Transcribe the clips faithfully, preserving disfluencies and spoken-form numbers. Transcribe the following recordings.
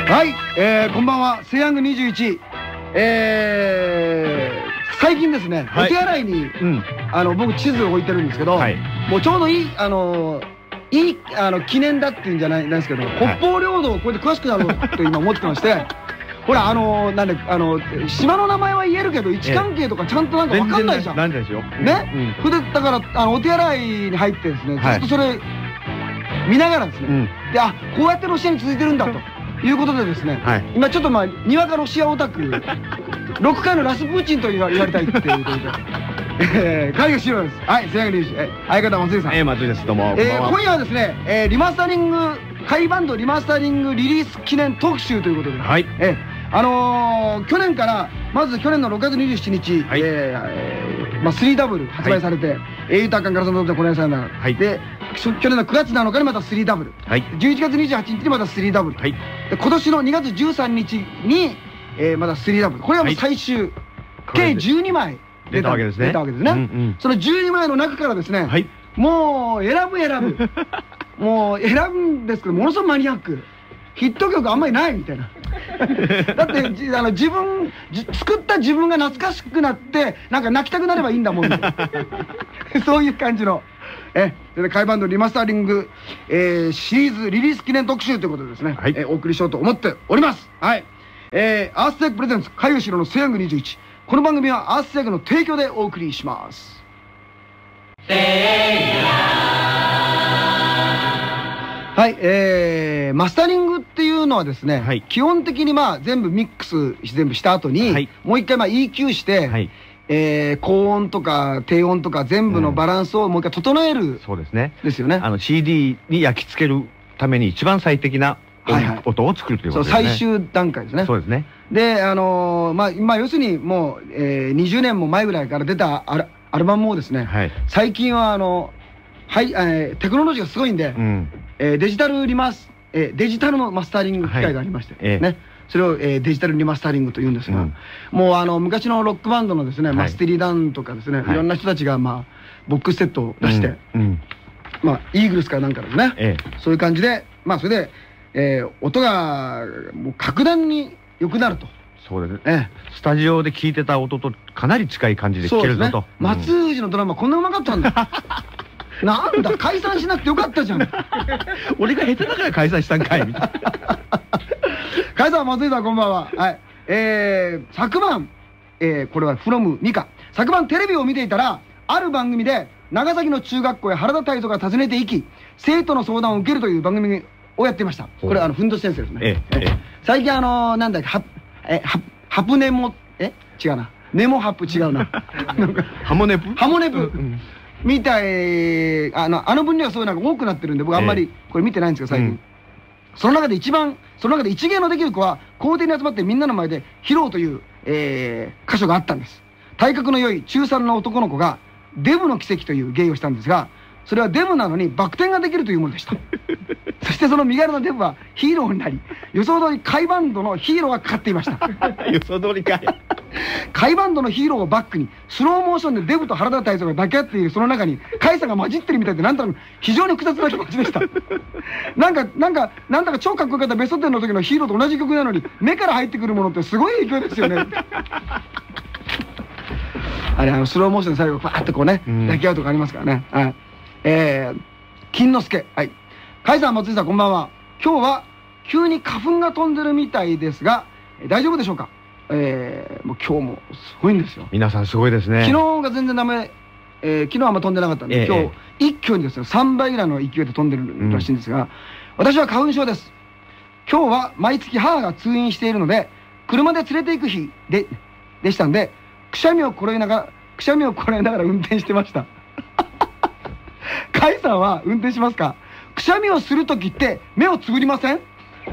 はい、えー、こんばんは、セイヤングにじゅういち。えー、最近ですね、はい、お手洗いに、うん、あの僕地図を置いてるんですけど、はい、もうちょうどいいあのいいあの記念だっていうんじゃないんですけど、はい、北方領土をこうやって詳しくなろうと今思ってまして。ほら、あのー、なんで、あのー、島の名前は言えるけど、位置関係とかちゃんとなんか分かんないじゃん。 なんですよ。 ね、それで、だから、あの、お手洗いに入ってですね、ずっとそれ、見ながらですね、で、あ、こうやってロシアに続いてるんだということでですね、今ちょっとまあ、にわかロシアオタク、ろっかいのラスプーチンと言われたいっていうことで、えー、会議しようです。はい、セイヤングにじゅういち、相方松井さん。 えー、松井です、どうも。 えー、今夜はですね、えー、リマスタリング、甲斐バンドリマスタリングリリース記念特集ということで、はい。えーあのー、去年からまず去年のろくがつにじゅうしちにち、はい、えー、まあ、スリーダブル発売されて、はい、英雄タッカンガラスのドでこの間さんが、はい、で去年のくがつなのかにまたスリーダブル、はい、じゅういちがつにじゅうはちにちにまたスリーダブル、はい、で今年のにがつじゅうさんにちに、えー、またスリーダブル、これはもう最終、はい、計じゅうにまい出たわけですね。 出たわけですね。うん、うん、そのじゅうにまいの中からですね、はい、もう選ぶ選ぶもう選ぶんですけど、ものすごくマニアック、ヒット曲あんまりないみたいなだってあの自分作った自分が懐かしくなってなんか泣きたくなればいいんだもんそういう感じのえ甲斐バンドリマスタリング、えー、シリーズリリース記念特集ということでですね、はい、えー、お送りしようと思っております。はい、えー、アーステックプレゼンツ甲斐後ろのセイヤングにじゅういち、この番組はアーステックの提供でお送りします。はい、えー、マスタリングっていうのはですね、はい、基本的にまあ全部ミックス全部した後に、はい、もう一回まあ イーキュー して、はい、えー、高音とか低音とか全部のバランスをもう一回整える、うん、そうですね。ですよね。あの シーディー に焼き付けるために一番最適な音を作るということですね。そう、最終段階ですね。そうですね。で、あのー、まあ、まあ要するにもう、えー、にじゅうねんも前ぐらいから出たアル、アルバムをですね、はい、最近はあのはい、えー、テクノロジーがすごいんで、うん、えー、デジタルリマス、えー、デジタルのマスタリング機械がありまして、はい、ね、それを、えー、デジタルリマスタリングというんですが、うん、もうあの昔のロックバンドのですね、はい、マステリーダウンとかですね、はい、いろんな人たちがまあボックスセットを出して、うんうん、まあイーグルスかなんかですね、ええ、そういう感じで、まあそれで、えー、音がもう格段に良くなると。そうですね、ええ、スタジオで聴いてた音とかなり近い感じで聴けるぞと。松藤のドラマこんなうまかったんだなんだ、解散しなくてよかったじゃん俺が下手だから解散したんかいみたいな解散、松井さんこんばんは。はい、えー、昨晩、えー、これは フロム ミカ、昨晩テレビを見ていたらある番組で長崎の中学校へ原田泰造が訪ねていき生徒の相談を受けるという番組をやっていました。これはあのふんどし先生ですね。ええ、ええ、最近あのー、なんだっけ、はえハハプネモ、え違うな、ネモハプ違うなハモネプハモネプ、うんみたい、あの、あの分量はそういうのが多くなってるんで、僕あんまりこれ見てないんですけど、最近。その中で一番、その中で一芸のできる子は、校庭に集まってみんなの前で披露という、えー、箇所があったんです。体格の良い中さんの男の子が、デブの奇跡という芸をしたんですが、それはデブなのにバク転ができるというものでした。そしてその身軽なデブはヒーローになり、予想通り甲斐バンドのヒーローがかかっていました。予想通りかい。甲斐バンドのヒーローをバックにスローモーションでデブと原田泰造が抱き合っているその中に甲斐さんが混じってるみたいで、なんとなく非常に複雑な気持ちでした。なんかなんかなんだか超かっこよかったベストテンの時のヒーローと同じ曲なのに目から入ってくるものってすごい影響ですよね。あれ、あのスローモーションで最後パーッとこうね抱き合うとかありますからね。はい、えー、金之助、はい、甲斐さん、松井さんこんばんは。今日は急に花粉が飛んでるみたいですが大丈夫でしょうか。えー、もう今日もすごいんですよ。皆さんすごいですね。昨日が全然ダメ、えー、昨日はあんま飛んでなかったんで、えー、今日一挙にですねさんばいぐらいの勢いで飛んでるらしいんですが、うん、私は花粉症です。今日は毎月母が通院しているので車で連れて行く日ででしたんで、くしゃみをこらえながらくしゃみをこらえながら運転してました。甲斐さんは運転しますか。くしゃみをするときって目をつぶりません？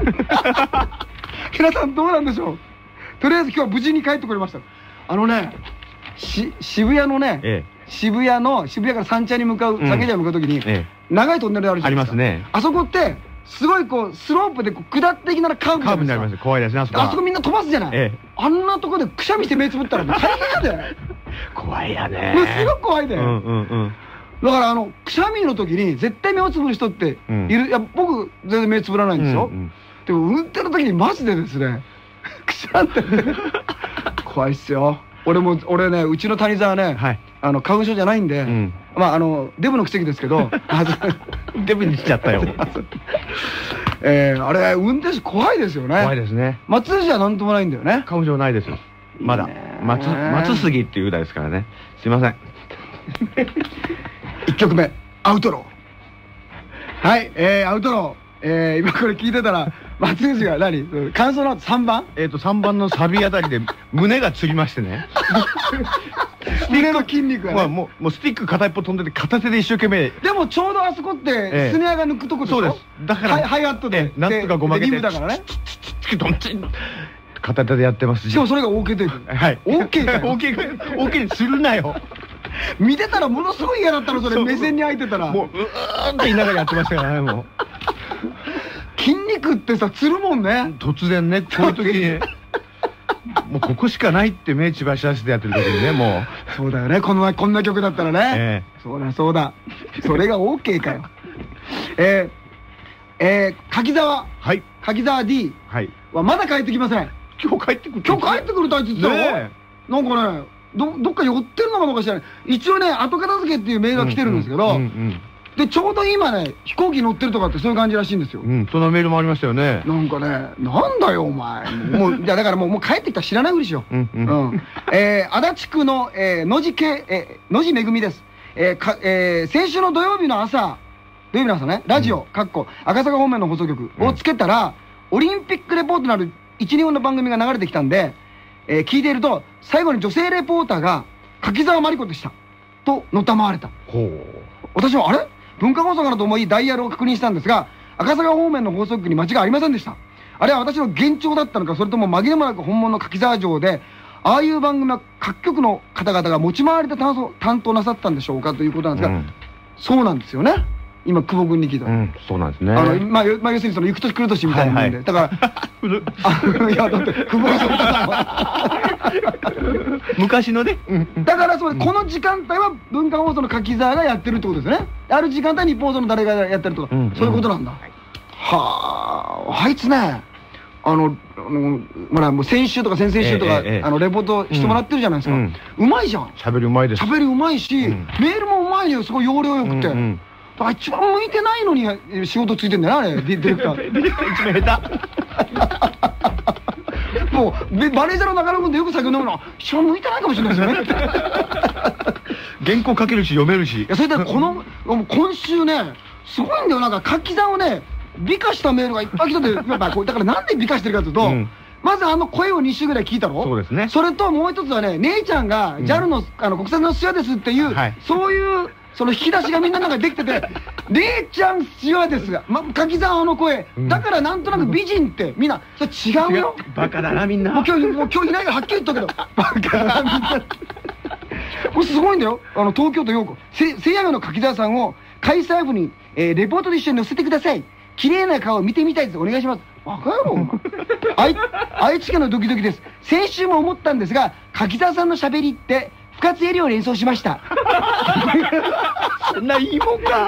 皆さんどうなんでしょう。とりあえず今日は無事に帰ってこれました。あのね、し渋谷のね、ええ、渋谷の渋谷から三茶に向かう、酒屋に向かうときに、ええ、長いトンネルあるじゃないですか。ありますね。あそこってすごいこうスロープでこう下っていきながらカーブじゃないですか。カーブになります。怖いですね。あそこ。あそこみんな飛ばすじゃない。ええ、あんなとこでくしゃみして目つぶったらもう大変やで。怖いやね。もうすごく怖いで。うんうんうん。だからあのくしゃみの時に絶対目をつぶる人っている。いや僕全然目つぶらないんですよ。 でも運転の時にマジでですね、くしゃんって怖いっすよ。俺も俺ね、うちの谷沢ね、あの花粉症じゃないんで、まああのデブの奇跡ですけど、 デブにしちゃったよ。 えあれ運転手怖いですよね。 怖いですね。 松筋はなんともないんだよね。 花粉症ないです。まだ松松杉っていう歌ですからね。すいません。 いっきょくめアウトロー。はい、えー、アウトロー、えー、今これ聞いてたら松筋が何感想のさんばん、 えっとさんばんのサビあたりで胸がつりましてね。 胸の筋肉がもうスティック片一方飛んでて片手で一生懸命。 でもちょうどあそこってスネアが抜くとこでしょ。 そうです。だからハイハットでなんとかごまけてだからね、 片手でやってます。 しかもそれが オーケー テイク。 はい。 オーケー かよ。 オーケー オーケー にするなよ。 見てたらものすごい嫌だったの、それ。目線に入ってたらもううーんって言いながらやってましたからね。もう筋肉ってさつるもんね。 突然ね、こういう時にもうここしかないって目血走らせてやってる時にね、もうそうだよね、このこんな曲だったらね。そうだそうだ、それが オーケー かよ。えー、えー、柿沢、はい、柿沢 D はまだ帰ってきません。 今日帰ってくる、 今日帰ってくるとあいつ言ってたよ。なんかね、どどっか寄ってるのかどうか知らない。一応ね、後片付けっていうメールが来てるんですけど、でちょうど今ね、飛行機乗ってるとかってそういう感じらしいんですよ。うん、 そのメールもありましたよね。 なんかね、なんだよお前、もういやだからもうもう帰ってきたら知らないふりしよう。うん。え足立区の野地系野地めぐみです。えかえ先週の土曜日の朝、土曜日の朝ね、ラジオかっこ赤坂方面の放送局をつけたら、オリンピックレポートなる一、二本の番組が流れてきたんで、え聞いていると最後に女性レポーターが柿沢真理子でしたとのたまわれた。私はあれ文化放送かなと思いダイヤルを確認したんですが、赤坂方面の放送局に間違いありませんでした。あれは私の幻聴だったのか、それとも紛れもなく本物の柿沢城で、ああいう番組は各局の方々が持ち回りで担当なさったんでしょうかということなんですが、うん、そうなんですよね。今久保君に聞いた、うん、 そうなんですね。 あの、まあ、まあ、要するにその行く年来る年みたいなもんで、だからいやだって久保さんは昔のね、 だからそれこの時間帯は文化放送の柿沢がやってるってことですね。ある時間帯日本放送の誰がやってるとか、そういうことなんだ。はあ、あいつね、あのほらもう先週とか先々週とかあのレポートしてもらってるじゃないですか。うまいじゃん。 喋りうまいです。 喋りうまいし、メールもうまいのよ。すごい要領よくて。一番向いてないのに仕事ついてんだよな、あれ、ディレクター。ディレクター一番下手。もうマネージャーの中野君でよく酒飲むの、一番向いてないかもしれないですよね。 原稿書けるし読めるし。いや、それでこの今週ね、すごいんだよ。なんか柿沢をね美化したメールがいっぱい来たで、やっぱだからなんで美化してるかというと、まずあの声をに週ぐらい聞いたろ。そうですね。それともう一つはね、姉ちゃんが ジャル の国際のスチュアですっていう、そういうその引き出しがみんなの中でできてて、姉ちゃんスチュアですが、柿沢の声だからなんとなく美人ってみんなそれ違うよ。 バカだなみんな。 もう今日もう今日いないからはっきり言ったけど、バカだなみんな。これすごいんだよ。あの東京都陽子せいやめの柿沢さんを開催部にレポートで一緒に載せてください。綺麗な顔を見てみたいです。お願いします。バカ野郎。愛愛知県のドキドキです。先週も思ったんですが、柿沢さんの喋りって深津絵里を連想しました。 そんないいもんか。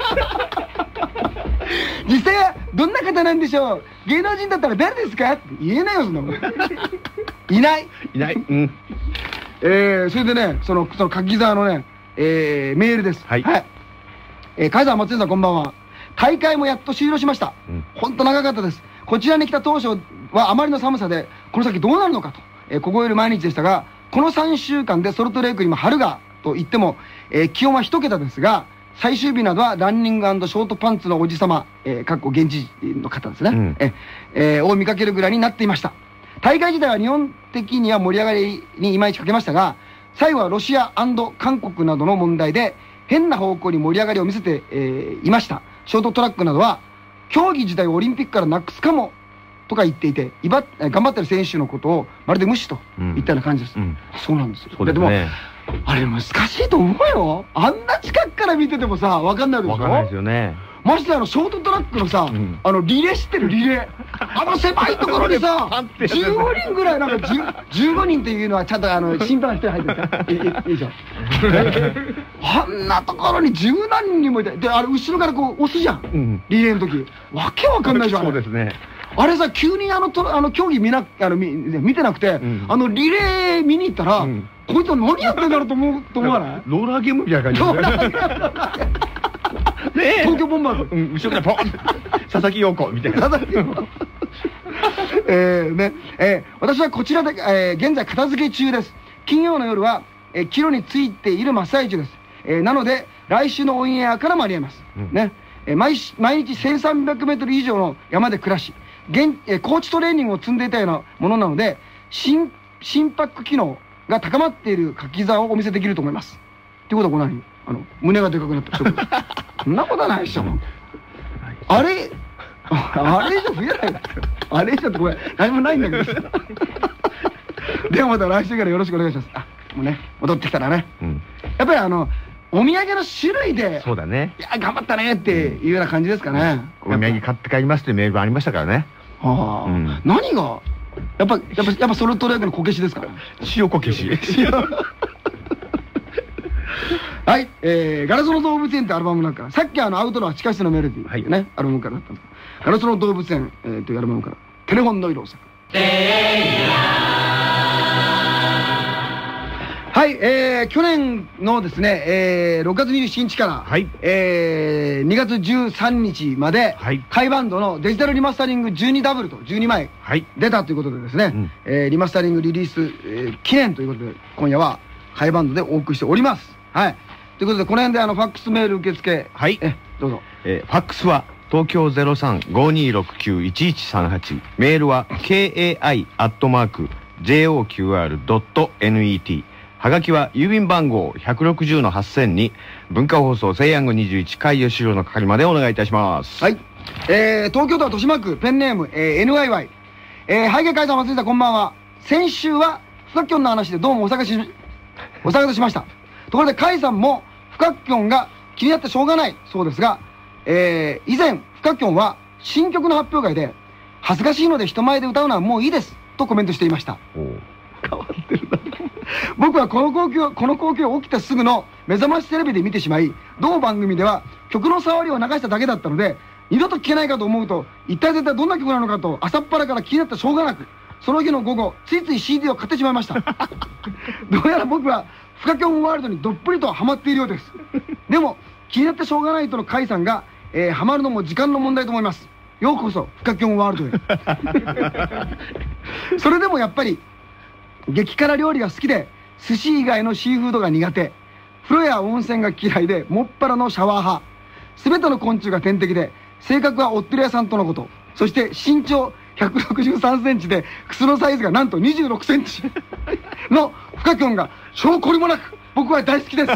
実際はどんな方なんでしょう。芸能人だったら誰ですかって言えないよ、そんなもん。いないいない。うん。 えー、それでね、そのその柿沢のね、えー、メールです。はい。はい。えー、海沢松江さんこんばんは。大会もやっと終了しました。本当長かったです。こちらに来た当初はあまりの寒さでこの先どうなるのかと、えー、凍える毎日でしたが、このさんしゅうかんでソルトレイクにも春がと言っても、えー、気温は一桁ですが、最終日などはランニング&ショートパンツのおじさま、えー、かっこ現地の方ですね、うん、ええー、を見かけるぐらいになっていました。大会自体は日本的には盛り上がりにいまいちかけましたが、最後はロシア&韓国などの問題で変な方向に盛り上がりを見せて、えー、いました。ショートトラックなどは競技自体をオリンピックからなくすかもとか言っていて、いば頑張ってる選手のことをまるで無視といったような感じです。うん、そうなんですよ。でもあれ難しいと思うよ。あんな近くから見ててもさ分かんないでしょ。 分かんないですよね。 ましてあのショートトラックのさ、あのリレー知ってるリレー、あの狭いところにさじゅうごにんぐらい、なんかじゅうごにんっていうのはちゃんとあの審判の人に入ってるからいいじゃん。あんなところに十何人もいて、であれ後ろからこう押すじゃん、リレーの時。わけわかんないじゃん。 そうですね。 あれさ、急にあのとあの競技見なあの見見てなくて、あのリレー見に行ったら、こいつは何やってんだろうと思うと思わない？ ローラーゲームみたいな感じで。 東京ボンバーズ。 後ろからポン佐々木陽子みたいな。佐々木陽子。 えね、え私はこちらで、え現在片付け中です。金曜の夜は、え帰路についている真っ最中です。えなので、来週のオンエアから間に合います。ね。え毎毎日せんさんびゃくメートル以上の山で暮らし、現え高地トレーニングを積んでいたようなものなので、心心拍機能が高まっている書き座をお見せできると思います。ってことはこれ何？あの胸がでかくなった人。そんなことはないでしょ。あれあれ以上増えない。あれ以上ってこれ何もないんだけど。ではまた来週からよろしくお願いします。あ、もうね戻ってきたらね。やっぱりあのお土産の種類で、 そうだね。 いや頑張ったねっていうような感じですかね。 お土産買って帰りますってメールがありましたからね。 はあ。何がやっぱやっぱやっぱソルトレークのこけしですか？ 塩こけし。 はい、えー、ガラスの動物園ってアルバムなんか、さっきあのアウトロア地下室のメロディーっていうね、アルバムからだったんですけど、ガラスの動物園、えー、というアルバムから、テレフォンの色を咲く。はい、えー、去年のですね、えー、ろくがつにじゅうしちにちから、はい、えー、にがつじゅうさんにちまで、はい、甲斐バンドのデジタルリマスタリングじゅうにダブルとじゅうにまい出たということでですね、うん、えー、リマスタリングリリース、えー、記念ということで、今夜は甲斐バンドでお送りしております。はい。ということで、この辺であのファックスメール受付、はい、えどうぞ。 えー、ファックスは東京 ゼロさん ごにーろくきゅう いちいちさんはち、メールは ケーエーアイ アットマーク ジェイオーキューアール ドット ネット、はがきは郵便番号 ひゃくろくじゅうのはっせんに文化放送西安宮にじゅういち海吉郎の係までお願いいたします。 はい。えー、東京都は豊島区ペンネーム、えー、エヌワイワイ、えー、背景会さん松井さんこんばんは。先週は不可教の話でどうもお探しお探ししました。ところで甲斐さんも不可教が気になってしょうがないそうですが、えー、以前不可教は新曲の発表会で恥ずかしいので人前で歌うのはもういいですとコメントしていました。変わってるな。僕はこの光景この光景を起きてすぐの目覚ましテレビで見てしまい、同番組では曲の触りを流しただけだったので二度と聴けないかと思うと、一体絶対どんな曲なのかと朝っぱらから気になってしょうがなく、その日の午後ついつい シーディー を買ってしまいました。どうやら僕はフカキョンワールドにどっぷりとハマっているようです。でも気になってしょうがないとの甲斐さんが、えー、ハマるのも時間の問題と思います。ようこそフカキョンワールドへ。それでもやっぱり激辛料理が好きで、寿司以外のシーフードが苦手、風呂や温泉が嫌いでもっぱらのシャワー派、全ての昆虫が天敵で、性格はおっとり屋さんとのこと。そして身長ひゃくろくじゅうさんセンチで靴のサイズがなんとにじゅうろくセンチのフカキョンが証拠りもなく僕は大好きです。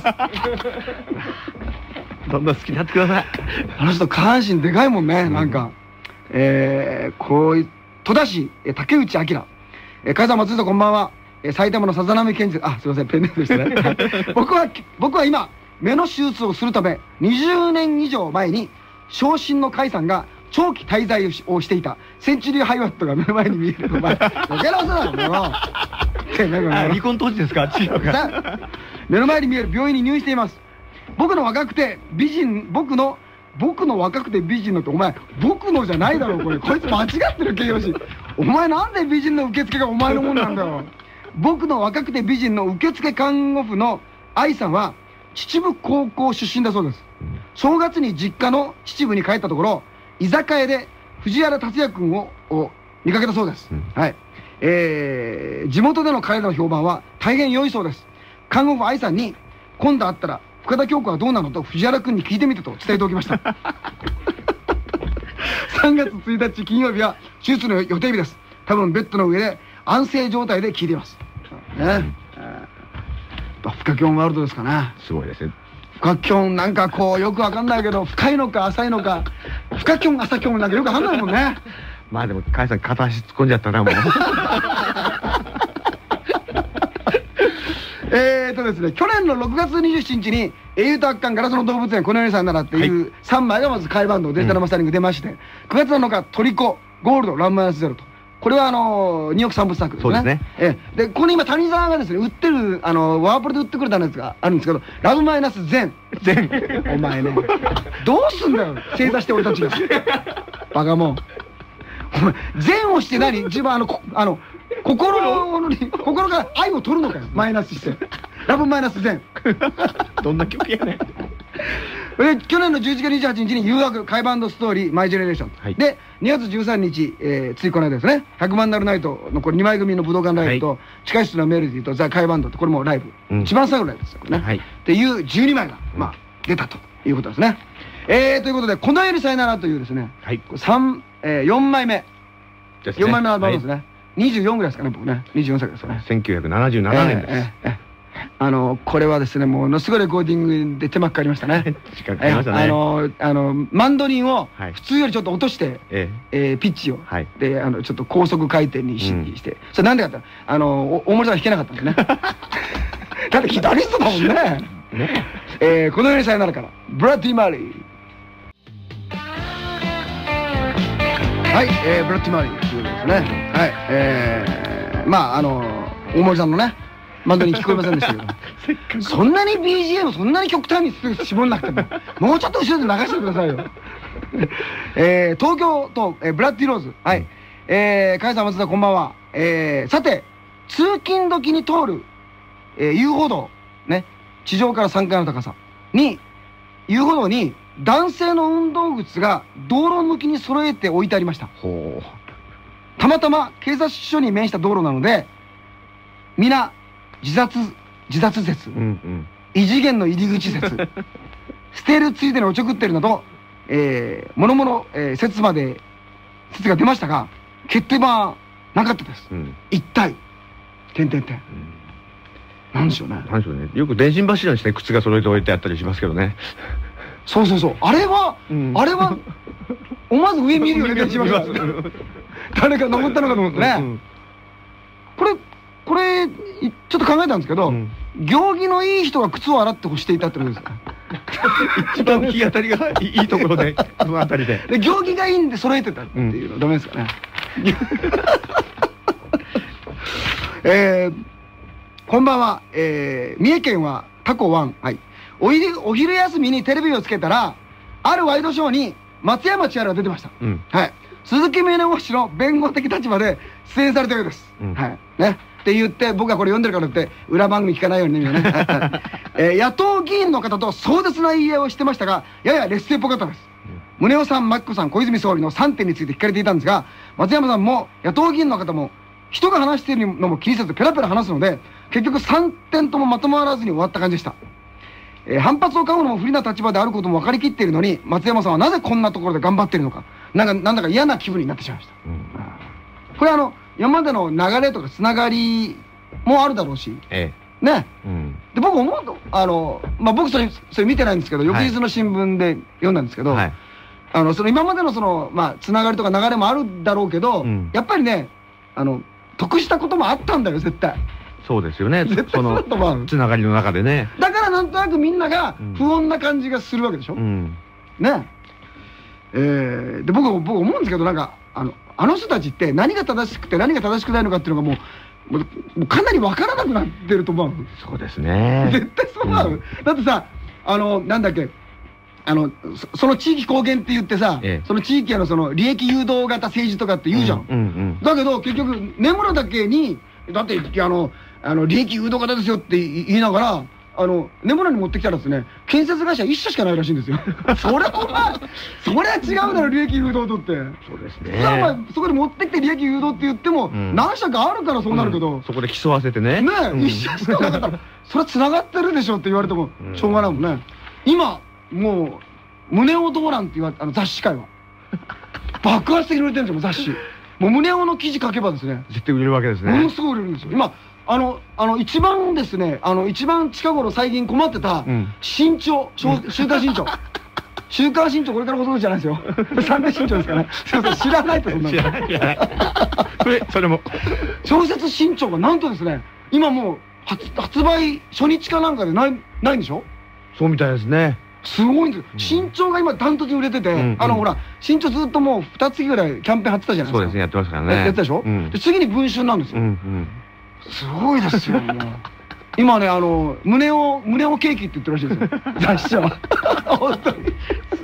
どんどん好きになってください。 あの人下半身でかいもんね。なんか、うん、えー、こういう戸田市竹内明、えー、甲斐さん松井さんこんばんは。えー、埼玉のさざなみ県人、あすいませんペンネームでしたね。僕は僕は今目の手術をするためにじゅうねん以上前に昇進の甲斐さんが長期滞在をしていたセンチュリーハイワットが目の前に見える。お前余計な嘘だろもう。 離婚当時ですか？違うか。 目の前に見える病院に入院しています。僕の若くて美人僕の僕の若くて美人のってお前僕のじゃないだろこれ。こいつ間違ってる形容詞。お前なんで美人の受付がお前のもんなんだよ。僕の若くて美人の受付看護婦の愛さんは秩父高校出身だそうです。正月に実家の秩父に帰ったところ居酒屋で藤原竜也君を見かけたそうです。うん、はい。えー、地元での彼らの評判は大変良いそうです。看護婦愛さんに今度会ったら深田恭子はどうなのと藤原君に聞いてみてと伝えておきました。さんがつついたち金曜日は手術の予定日です。多分ベッドの上で安静状態で聞いています。ね。フカキョンワールドですかね。 すごいですね。 フカキョンなんかこうよくわかんないけど深いのか浅いのか、フカキョン浅キョンなんかよくわかんないもんね。 まあでも甲斐さん片足突っ込んじゃったなもう。 えっとですね、去年のろくがつにじゅうしちにちに英雄と圧巻ガラスの動物園このようにさんならっていうさんまいがまず甲斐バンドデジタルマスタリング出まして、くがつなのかトリコゴールドランマイナスゼロと、これはあのニューヨーク産物作ですね。そうですね。えでここに今谷沢がですね売ってるあのワープロで売ってくれたやつがあるんですけど、ラブマイナスゼンゼンお前ねどうすんだよ正座して俺たちがバカもん。 善をして何自分あのあの心の心から愛を取るのかよ、マイナスしてラブマイナス善どんな曲やねん。 で去年のじゅういちがつにじゅうはちにちに誘惑カイバンドストーリーマイジェネレーション、はい、でにがつじゅうさんにち、えー、ついこの間ですね、ひゃくまんなるナイトのこれにまい組の武道館ライブと、はい、地下室のメロディーとザ・カイバンドってこれもライブ、うん、一番最後のライブですよね、はい、っていうじゅうにまいが、まあ、出たということですね。えー、ということでこの世にさよならというですね、はい、3、えー、よんまいめですね、よんまいめのアルバムですね、はい、にじゅうよんぐらいですかね、僕ね、にじゅうよんさいですよね、 せんきゅうひゃくななじゅうななねんです。えーえーえーあのこれはですね、ものすごいレコーディングで手間かかりましたね。 時間かかりましたね。 あのあのマンドリンを普通よりちょっと落として、ええピッチをであのちょっと高速回転にして、それなんでかってあの大森さんが弾けなかったんですね。だってギタリストだもんね。えこの世にさよならからブラッディ・マーリー。はい、えブラッディ・マーリーということですね。はい、えまああの大森さんのね。マンドに聞こえませんでしたけどそんなに ビージーエム そんなに極端に絞んなくてももうちょっと後ろで流してくださいよ。えー、東京と、えー、ブラッディローズ、はい、えー、加谷さん松田こんばんは。えー、さて通勤時に通る、えー、遊歩道ね、地上からさんかいの高さに遊歩道に男性の運動靴が道路向きに揃えて置いてありました。ほう、たまたま警察署に面した道路なので皆自殺自殺説、うんうん、異次元の入り口説捨てるついでにおちょくってるなど、えー、もろもろ、えー、説まで説が出ましたが決定版なかったです、うん、一体点点点なんでしょうね。 なんでしょうね。よく電信柱にして靴が揃えておいてあったりしますけどね。 そうそうそう、あれは、うん、あれは思わず上見るよね、電信柱誰か登ったのかと思ってね、うん、これこれちょっと考えたんですけど、うん、行儀のいい人が靴を洗って干していたってことですか。 一番日当たりがいいところでそのあたりでで行儀がいいんで揃えてたっていうのはダメですかね。えー、こんばんは、えー、三重県はタコワン、はい、お昼お昼休みにテレビをつけたらあるワイドショーに松山千春が出てました、うん、はい、鈴木宗男氏の弁護的立場で出演されたようです、うん、はいねって言って、僕はこれ読んでるからって裏番組聞かないようにね、えー、野党議員の方と壮絶な言い合いをしてましたがやや劣勢っぽかったです、うん、宗男さん、真紀子さん、小泉総理のさんてんについて聞かれていたんですが、松山さんも野党議員の方も人が話しているのも気にせずペラペラ話すので結局さんてんともまとまらずに終わった感じでした。えー、反発を買うのも不利な立場であることも分かりきっているのに松山さんはなぜこんなところで頑張っているのか、なんかなんだか嫌な気分になってしまいました、うん、これあの今までの流れとかつながりもあるだろうし、ええ、ね、うん、で僕思うとあの、まあ、僕それそれ見てないんですけど翌日の新聞で読んだんですけど、はい、あのその今までのその、まあ、つながりとか流れもあるだろうけど、うん、やっぱりねあの得したこともあったんだよ絶対。 そうですよね、そのつながりの中でね。 だからなんとなくみんなが不穏な感じがするわけでしょ、うん、ねえー、で僕僕思うんですけどなんかあのあの人たちって何が正しくて何が正しくないのかっていうのがもうもうかなり分からなくなってると思う。 そうですね、 絶対そうなの、うん、だってさあのなんだっけあの そ, その地域貢献って言ってさ、ええ、その地域へのその利益誘導型政治とかって言うじゃん、うんうんうん、だけど結局根室だけにだってあのあの利益誘導型ですよって言いながらあの根室に持ってきたらですね建設会社一社しかないらしいんですよ。それお前それは違うだろ利益誘導とって。そうですね。お前そこで持ってきて利益誘導って言っても、うん、何社かあるからそうなるけど、うん、 そこで競わせてねねえ、うん、一社しかなかったらそれはつながってるでしょって言われてもしょうがないもんね。今もう胸をどうなんて言われあの雑誌界は爆発的に売れてるんですよ雑誌。もう胸をの記事書けばですね絶対売れるわけですね。 ものすごい売れるんですよ今。あの、あの、一番ですね、あの、一番近頃最近困ってた、新潮、週刊新潮。週刊新潮、これからご存知じゃないですよ。サンデー新潮ですかね。すいません、知らないとそんなの。知らない、知らない。それ、それも。小説新潮がなんとですね、今もう、発、発売初日かなんかでない、ないんでしょ？ そうみたいですね。 すごいんですよ。新潮が今ダントツに売れてて、あの、ほら、新潮ずっともう二月ぐらいキャンペーン貼ってたじゃないですか。 そうですね、やってますからね。 やってたでしょ？で、次に文春なんですよ。すごいですよ、もう。今ね、あの、胸を、胸をケーキって言ってるらしいですよ。雑誌は。本当に。す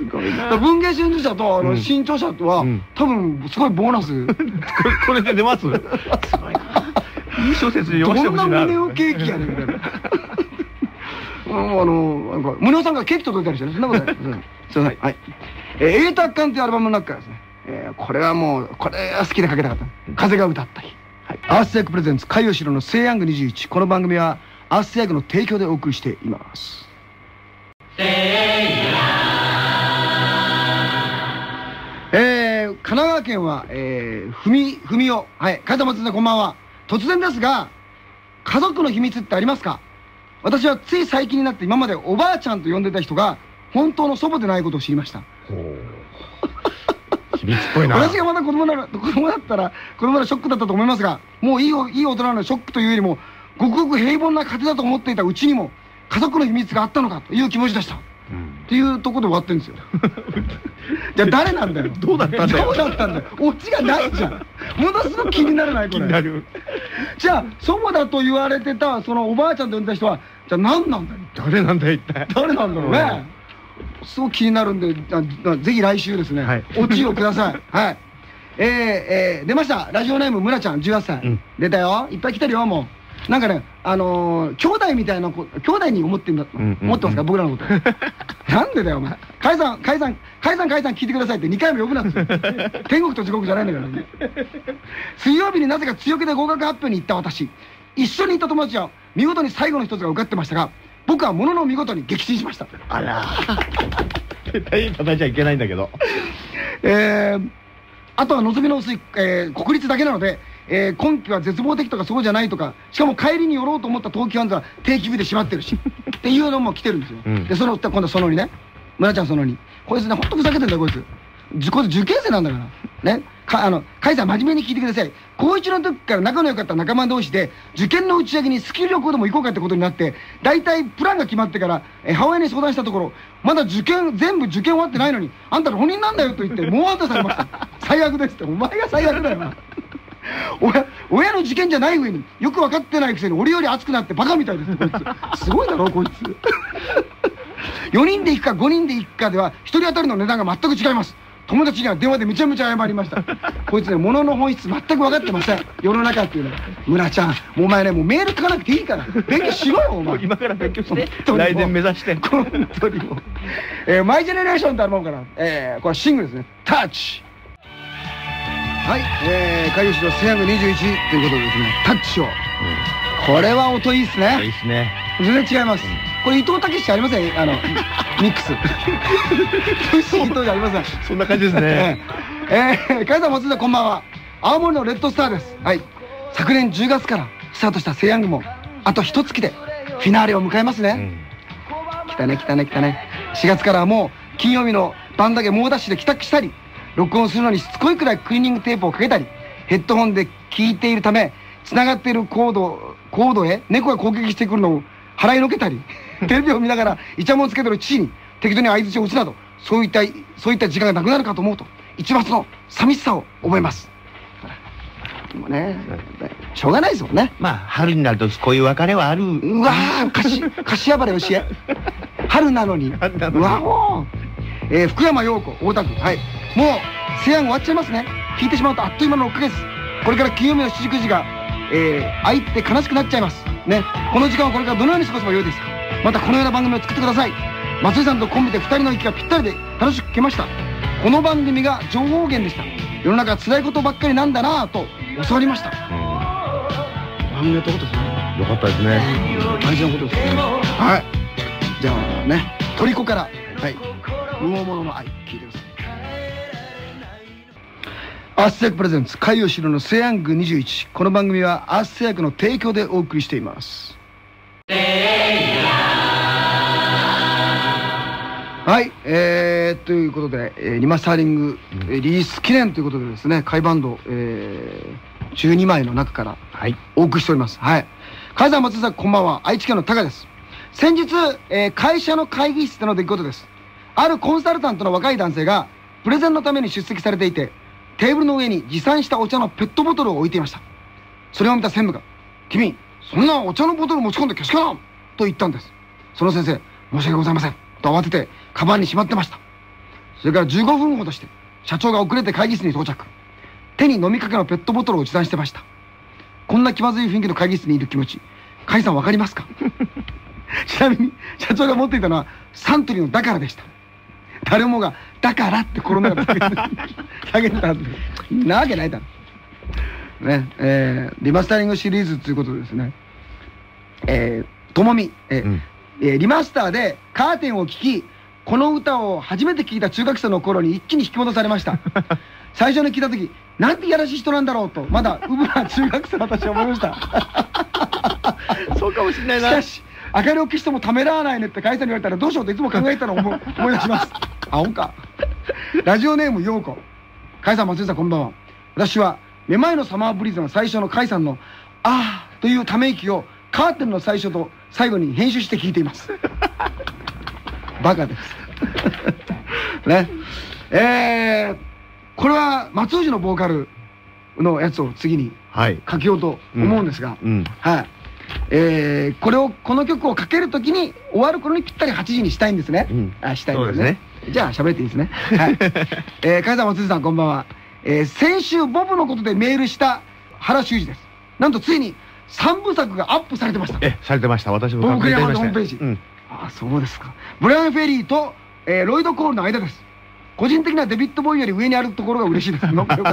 ごいな。文芸春秋社と新潮社とは多分すごいボーナス。 これで出ます。すごいな。いい小説読ませてほしいな。 どんな胸をケーキやねんみたいな。あのなんか宗男さんがケーキ届いたりしてね、そんなことない。すいません。はい。エータッカンっていうアルバムの中からですね。これはもうこれは好きでかけたかった。風が歌ったり。アースヤクプレゼンツ海吉郎のセイヤングにじゅういち。この番組はアースヤクの提供でお送りしています。えー、神奈川県は、えー、ふみ、ふみお。はい。風間松さんこんばんは。突然ですが、家族の秘密ってありますか？私はつい最近になって今までおばあちゃんと呼んでた人が本当の祖母でないことを知りました。 秘密っぽいな。 私がまだ子供なら、子供だったら、子供ならショックだったと思いますが、もういい、いい大人なのショックというよりも、ごくごく平凡な家庭だと思っていたうちにも、家族の秘密があったのかという気持ちでした。うん、っていうところで終わってるんですよ。じゃあ誰なんだよ。 どうだったんだよ。 どうだったんだよ。オチがないじゃん。ものすごく気にならないこれ。気になる。じゃあ祖母だと言われてたそのおばあちゃんと呼んだ人は、じゃあ何なんだよ。 誰なんだよ一体。 誰なんだろうね。すごく気になるんで、ぜひ来週ですね、はい、オチをください。はい。えー、えー、出ました。ラジオネーム村ちゃんじゅうはっさい、うん、出たよ。いっぱい来てるよ。もうなんかね、あのー、兄弟みたいな子、兄弟に思ってんだ、思ってますか僕らのこと。なんでだよお前。解散解散解散解散聞いてくださいってにかいも呼ぶなって。天国と地獄じゃないんだからね。水曜日になぜか強気で合格発表に行った私、一緒に行った友達は見事に最後の一つが受かってましたが、僕はものの見事に撃沈しました。 あら絶対叩いちゃいけないんだけど。 えー、あとは望みの薄い、えー、国立だけなので、えー、今期は絶望的とかそうじゃないとか、しかも帰りに寄ろうと思った東急ハンズは定期日で閉まってるしっていうのも来てるんですよ、うん、でその今度そのにね、村ちゃんそのに、こいつねほんとふざけてんだよこいつ。こいつ受験生なんだからね。かあの甲斐さん真面目に聞いてください。高いちの時から仲の良かった仲間同士で受験の打ち上げにスキー旅行でも行こうかってことになって、大体プランが決まってからえ母親に相談したところ、まだ受験全部受験終わってないのにあんたの本人なんだよと言って猛アウトされました。最悪ですって。お前が最悪だよな。親, 親の受験じゃない上によく分かってないくせに俺より熱くなってバカみたいですこいつ。すごいだろこいつ。よにんで行くかごにんで行くかではひとり当たりの値段が全く違います。友達には電話でめちゃめちゃ謝りました。こいつね物の本質全く分かってません。世の中っていうのは。村ちゃんもうお前ねもうメール書かなくていいから勉強しろよお前。 今から勉強して来年目指して。 本当にもう、えー、マイジェネレーションってアルバムから、えー、これシングルですね。タッチ。はい、えー、海吉のセイヤングにじゅういちということでですね、タッチを、うん、これは音いいっすね。 いいっすね。 全然違います、うん、これ伊藤武史ありません？あのミックス伊藤じゃありません。 そんな感じですね。 えー、海さん松田こんばんは。青森のレッドスターです。はい、昨年じゅうがつからスタートしたセイヤングもあと一月でフィナーレを迎えますね、うん、来たね来たね来たね。しがつからはもう金曜日の晩だけ猛ダッシュで帰宅したり、録音するのにしつこいくらいクリーニングテープをかけたり、ヘッドホンで聞いているためつながっているコードコードへ猫が攻撃してくるのを払いのけたり、テレビを見ながらイチャモンつけてる父に適当に相槌を打つなど、そういったそういった時間がなくなるかと思うと一抹の寂しさを覚えます。でもね、しょうがないですもんね。 まあ春になるとこういう別れはある。 うわー、かし柏原芳恵春なのにうわもう、えー、福山陽子大田区、はい、もうセイヤング終わっちゃいますね。聞いてしまうとあっという間のろっかげつ。これから金曜日のしちじくじが、えー、空いて悲しくなっちゃいますね。この時間をこれからどのように過ごせばよいですか。またこのような番組を作ってください。松井さんとコンビでふたりの息がぴったりで楽しく聞けました。この番組が情報源でした。世の中辛いことばっかりなんだなぁと教わりました。番組やったことですね。 よかったですね。 大事なことですね。はい、じゃあね、トリコからはい無大物の愛聞いてください。アース製薬プレゼンツ海吉郎のセイヤングにじゅういち。この番組はアース製薬の提供でお送りしています。はい、えー、ということで、えー、リマスターリング、うん、リリース記念ということでですね、海バンド、えー、じゅうにまいの中からお送りしております。はい。海さん松井さんこんばんは。愛知県のタカです。先日、えー、会社の会議室での出来事です。あるコンサルタントの若い男性がプレゼンのために出席されていて、テーブルの上に持参したお茶のペットボトルを置いていました。それを見た専務が、君、そんなお茶のボトル持ち込んでけしからんと言ったんです。その先生、申し訳ございませんと慌ててカバンにしまってました。 それからじゅうごふんほどして社長が遅れて会議室に到着。手に飲みかけのペットボトルを持参してました。こんな気まずい雰囲気の会議室にいる気持ち、甲斐さんわかりますか？ちなみに社長が持っていたのはサントリーのだからでした。誰もがだからって心の中で叫んでたはずなわけないだろね。えー、リマスタリングシリーズということでですね、えー、ともみ、えーうんえー、リマスターでカーテンを聞き、この歌を初めて聞いた中学生の頃に一気に引き戻されました。最初に聞いた時、なんていやらしい人なんだろうと、まだうぶな中学生の私は思いました。 そうかもしれないな。 しかし明かりを消してもためらわないねって甲斐さんに言われたらどうしようといつも考えたのを思い思い出します。あ、ほんか。ラジオネームようこ。甲斐さん、松井さん、こんばんは。私はめまいのサマーブリーズの最初の甲斐さんのあーというため息をカーテンの最初と最後に編集して聞いています。バカです。ね。えー、これは松藤のボーカルのやつを次にかけようと思うんですが、はい。えー、これを、この曲をかけるときに終わる頃にぴったりはちじにしたいんですね。うん、あ、したいんですね。じゃあ喋っていいですね。はい。えー、甲斐さん、松井さん、こんばんは。えー、先週ボブのことでメールした原修二です。なんとついにさんぶさくがアップされてました。 え、されてました。私もボブクリアハンドホームページ。うん、あ、そうですか。ブライアン・フェリーと、えー、ロイド・コールの間です。個人的なデビッド・ボーイより上にあるところが嬉しいです。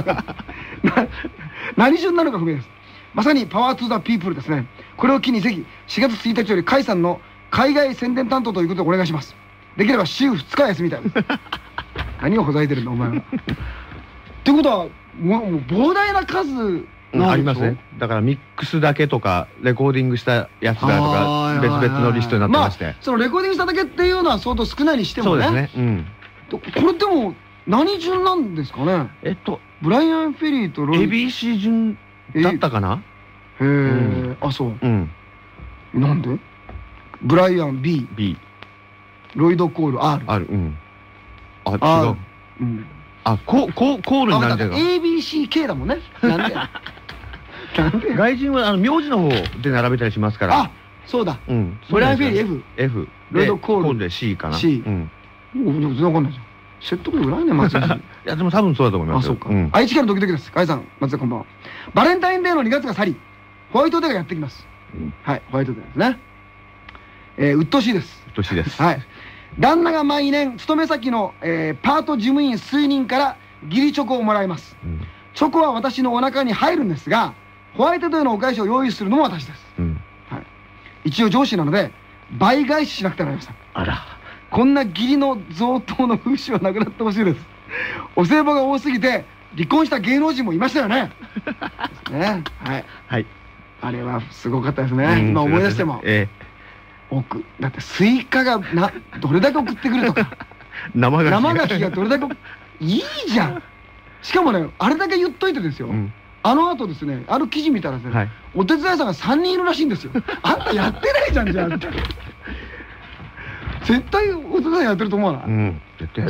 何順なのか不明です。まさにパワー・トゥ・ザ・ピープルですね。これを機にぜひしがつついたちより甲斐さんの海外宣伝担当ということでお願いします。できれば週ふつか休みたいです。何をほざいてるんだお前は。ってことはもう膨大な数ありますね。だからミックスだけとかレコーディングしたやつだとか別々のリストになってまして、 そのレコーディングしただけっていうのは相当少ないにしてもね。そうですね。これでも何順なんですかね。 えっとブライアン・フェリーとロイエービーシー 順だったかな。 へえ、あ、そう。なんでブライアン B、ロイド・コール R。 ある、うん。あ、違う。あ、コールになるんじゃないか。 エービーシーケー だもんね。なんで外人は名字の方で並べたりしますから。 あ、そうだ。ブライアン・フェリー F。 F。 ロイド・コールで C かな。 C。うん。全然わかんないじゃん。説得力ないね、松井さん。いや、でも多分そうだと思います。 あ、そうか。愛知県のドキドキです。甲斐さん、松井さん、こんばんは。バレンタインデーのにがつが去り、ホワイトデーがやってきます。はい、ホワイトデーですね。えー、鬱陶しいです。 鬱陶しいです。 はい。旦那が毎年、勤め先の、えー、パート事務員数人から義理チョコをもらいます。うん、チョコは私のお腹に入るんですが、ホワイトデーのお返しを用意するのも私です。うん、はい。一応上司なので、倍返ししなくてはなりません。 あら。 こんな義理の贈答の風習はなくなってほしいです。お歳暮が多すぎて、離婚した芸能人もいましたよね。ね。はい。はい。あれはすごかったですね。今思い出しても。ええ。奥だってスイカがなどれだけ送ってくるとか生ガキがどれだけいいじゃん。しかもね、あれだけ言っといてですよ、あのあとですね、ある記事見たらですね、お手伝いさんがさんにんいるらしいんですよ。あんたやってないじゃんじゃんって。絶対お手伝いやってると思わない？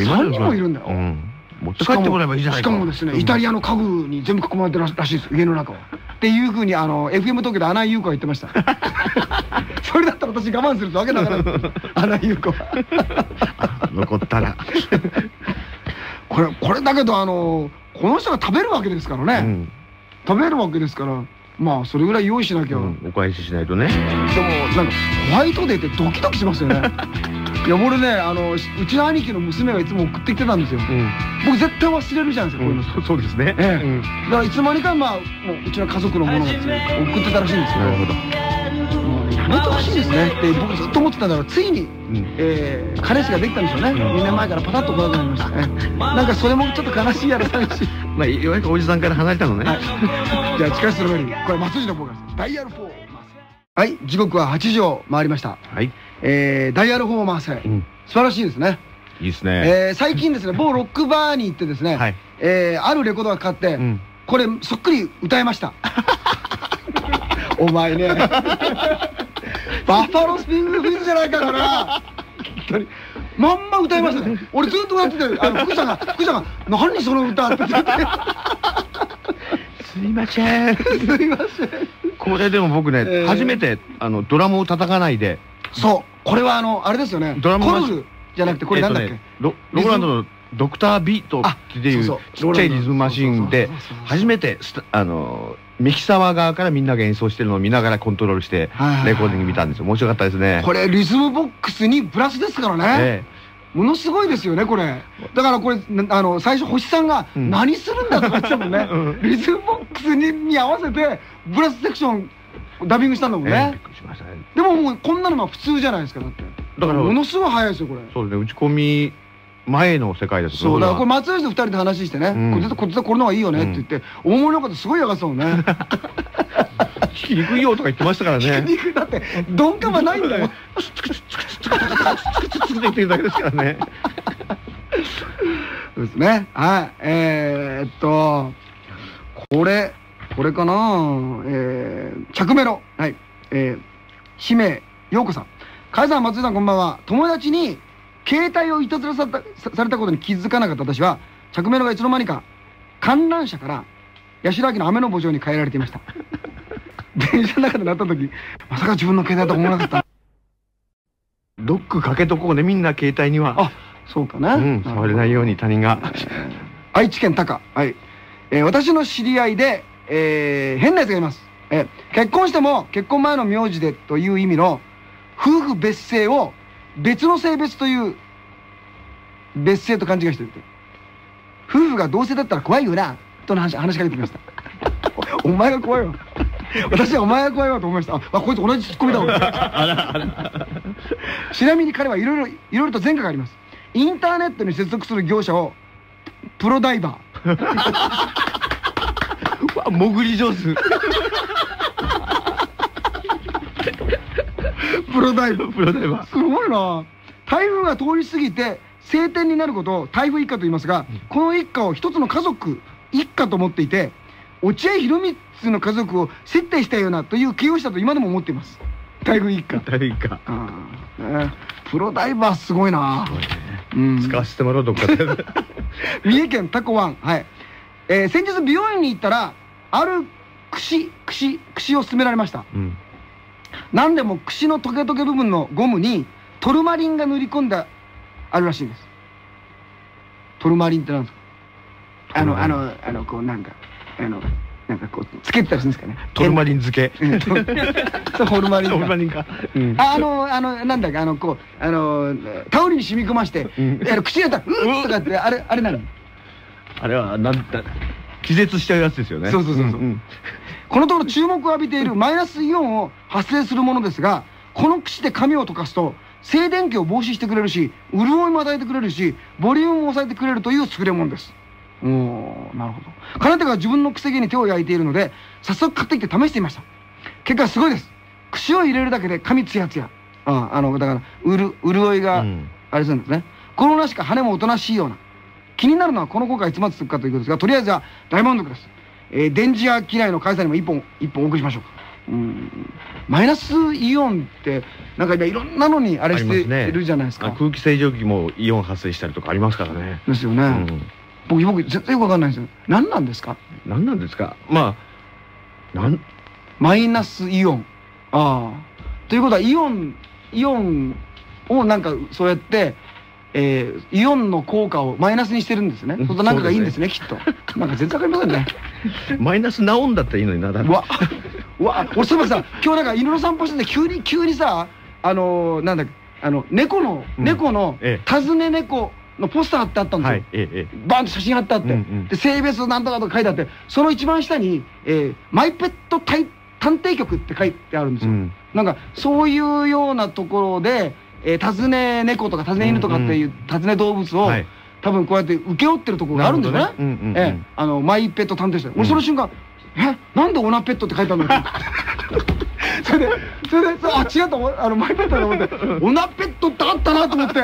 さんにんもいるんだよ。 持って帰ってもらえばいいじゃないか。 しかもですね、イタリアの家具に全部囲まれてるらしいです、家の中は。っていうふうにあの エフエム 東京で穴井優子が言ってました。それだったら私我慢するとわけだから穴井優子は残ったらこれこれだけどあのこの人が食べるわけですからね、うん、食べるわけですからまあそれぐらい用意しなきゃ、うん、 お返ししないとね。でもなんかホワイトデーってドキドキしますよね。いや俺ねあのうちの兄貴の娘がいつも送ってきてたんですよ。僕絶対忘れるじゃないですかこういうの。 そうですね。 だからいつまにかまあもううちの家族のものが送ってたらしいんですよ。なるほど。やめてほしいですねって僕ずっと思ってたんだからついに彼氏ができたんでしょうね。にねんまえからパタッと来なくなりましたね。なんかそれもちょっと悲しいやら寂しい。 まあようやくおじさんから離れたのね。 じゃあ近しの上にこれ松藤のボーカルです。ダイヤルフォー。はい、時刻ははちじを回りました。はい。えー、ダイヤルフォー回せ。うん、素晴らしいですね。 いいですね。 えー、最近ですね、某ロックバーに行ってですね、はい、えー、あるレコードがかかって、うん、これそっくり歌えました。お前ね。バッファロースピングフィズじゃないかから。まんま歌いましたね。俺ずっと歌ってて、あの福ちゃんが、福ちゃんが、何その歌って言って。 すいません。すいません。 これでも僕ね、初めてあのドラムを叩かないで。 そう、これはあのあれですよね。ドラムコルグじゃなくてこれなんだっけ？ ローランドのドクタービートっていうちっちゃいリズムマシンで初めてあのミキサー側からみんなが演奏してるのを見ながらコントロールしてレコーディング見たんですよ。面白かったですね。 これリズムボックスにプラスですからね。ものすごいですよねこれ。だからこれあの最初星さんが何するんだとか言ってたもんね。リズムボックスに合わせてブラスセクションダビングしたんだもんね。でももうこんなのが普通じゃないですか。だってだからものすごい早いですよこれ。 そうですね。打ち込み前の世界だと。 そうだからこれ松吉とふたりで話してね、こっちとこっちとこれの方がいいよねって言って大物の方すごい嫌がってたもんね。 弾きにくいよとか言ってましたからね。 弾きにくいだって鈍感はないんだよ。 つくつくつくつくつくつくつくつくってるだけですからね。 そうですね。はい。えー、っとこれこれかな。えー、着メロ。はい。えー、氏名陽子さん。加谷さん松井さんこんばんは。友達に携帯をいたずらされたされたことに気づかなかった私は着メロがいつの間にか観覧車から八代亜紀の雨の墓場に変えられていました。電車の中で鳴った時まさか自分の携帯だと思わなかった。 ロックかけとこうねみんな携帯には。 あ、そうかな。うん、 触れないように他人が。 愛知県高。はい。えー、私の知り合いで、えー、変なやつがいます。えー、結婚しても結婚前の名字でという意味の夫婦別姓を別の性別という別姓と勘違いしてるって。夫婦が同性だったら怖いよなとの話話しかけてきました。お前が怖いわ。私はお前が怖いわと思いました。あ、こいつ同じツッコミだわ。ちなみに彼はいろいろいろいろと前科があります。インターネットに接続する業者をプロダイバー。 潜り上手。 プロダイバー。 プロダイバー。 すごいな。台風が通り過ぎて晴天になることを台風一過と言いますが、この一家を一つの家族一家と思っていて、落合博満の家族を接待したようなという形容詞だと今でも思っています。台風一家。 台風一家。 プロダイバーすごいな。 使わせてもらおうとか。 三重県タコワン。はい。えー、先日美容院に行ったらある櫛櫛櫛を勧められました。うん、何でも櫛のトゲトゲ部分のゴムにトルマリンが塗り込んであるらしいんです。トルマリンって何ですか？あのあのあのこうなんかあのなんかこうつけてたりするんですかね。 トルマリン漬け。 ホルマリン。 トルマリンか。 あのあのなんだっけあのこうあのタオルに染み込まして、あの口やったらうっとかってあれあれなの。 あれはなんだ気絶しちゃうやつですよね。 そうそうそうそう。このところ注目を浴びているマイナスイオンを発生するものですが、この櫛で髪を溶かすと静電気を防止してくれるし、潤いも与えてくれるし、ボリュームも抑えてくれるという優れものです。おー、なるほど。かねてが自分のくせ毛に手を焼いているので早速買ってきて試してみました。結果すごいです。櫛を入れるだけで髪ツヤツヤ。ああのだからうる潤いがあれするんですね。このなしか羽もおとなしいような。気になるのはこの効果がいつまで続くかということですが、とりあえずは大満足です。えー、電磁波機内の会社にも一本一本お送りしましょう。うん、マイナスイオンってなんかいろんなのにあれしてるじゃないですか。 空気清浄機もイオン発生したりとかありますからね。 ですよね。僕僕絶対よくわかんないですよ。何なんですか？ 何なんですか？まあなんマイナスイオン。ああ。ということはイオンイオンをなんかそうやってえー、イオンの効果をマイナスにしてるんですね。そうすると仲がいいんですね、きっと。なんか全然わかりませんね。 マイナスナオンだったらいいのにな。 うわ、うわ、俺そういえばさ、今日なんか犬の散歩してて急に急にさ、あのなんだっけ、あの猫の猫の尋ね猫のポスターってあったんですよ。バンと写真あってあって、で性別なんとかとか書いてあって、その一番下にマイペット探偵局って書いてあるんですよ。なんかそういうようなところで。えー、尋ね猫とか尋ね犬とかっていう尋ね動物を、はい、多分こうやって請け負ってるところがあるんですよね。あのマイペット探偵社、俺その瞬間「えなんでオナペット」って書いてあるの？それでそれであ違ったあのマイペットだと思ってオナペットってあったなと思って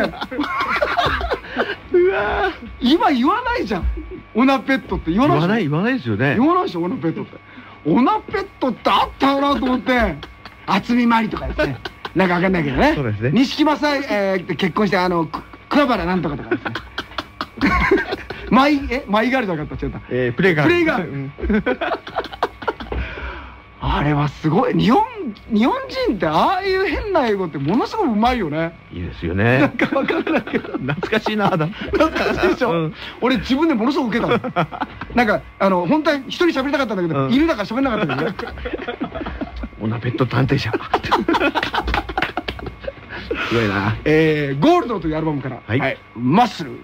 うわ今言わないじゃんオナペットって言わない。 言わない言わないですよね。 言わないでしょオナペットって。オナペットってあったなと思って渥美まりとかですね。なんかわかんないけどね。錦正え結婚してあの桑原なんとかとかですね。マイえマイガールじゃなかった違った。 えプレイガール。 プレイガール。ああれはすごい。日本日本人ってああいう変な英語ってものすごくうまいよね。 いいですよね。 なんかわかんないけど懐かしいな。 懐かしいでしょ。俺自分でものすごく受けた。なんかあの本当は一人喋りたかったんだけど、犬だから喋んなかったんだよね。 オナペット探偵者。すごいな。 えゴールドというアルバムから、マッスル。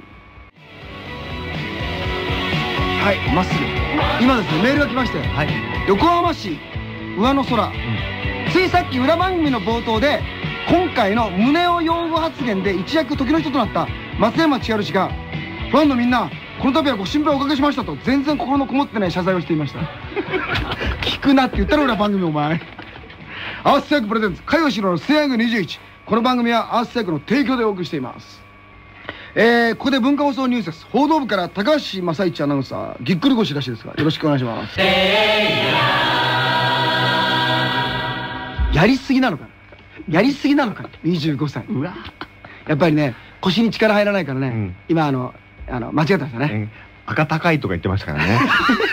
はい、マッスル。今ですね、メールが来まして、横浜市上野空、ついさっき裏番組の冒頭で今回の胸を擁護発言で一躍時の人となった松山千春氏が、ファンのみんなこの度はご心配おかけしましたと全然心のこもってない謝罪をしていました。聞くなって言ったら裏番組お前。アースサイクプレゼンツ歌謡シロのステアングにじゅういち。この番組はアースサイクの提供でお送りしています。えー、ここで文化放送ニュースです。報道部から高橋正一アナウンサー、ぎっくり腰らしいですがよろしくお願いします。やりすぎなのかなやりすぎなのかなにじゅうごさい。うわ、やっぱりね腰に力入らないからね、うん、今あのあの間違ってましたね、うん、 赤高いとか言ってましたからね。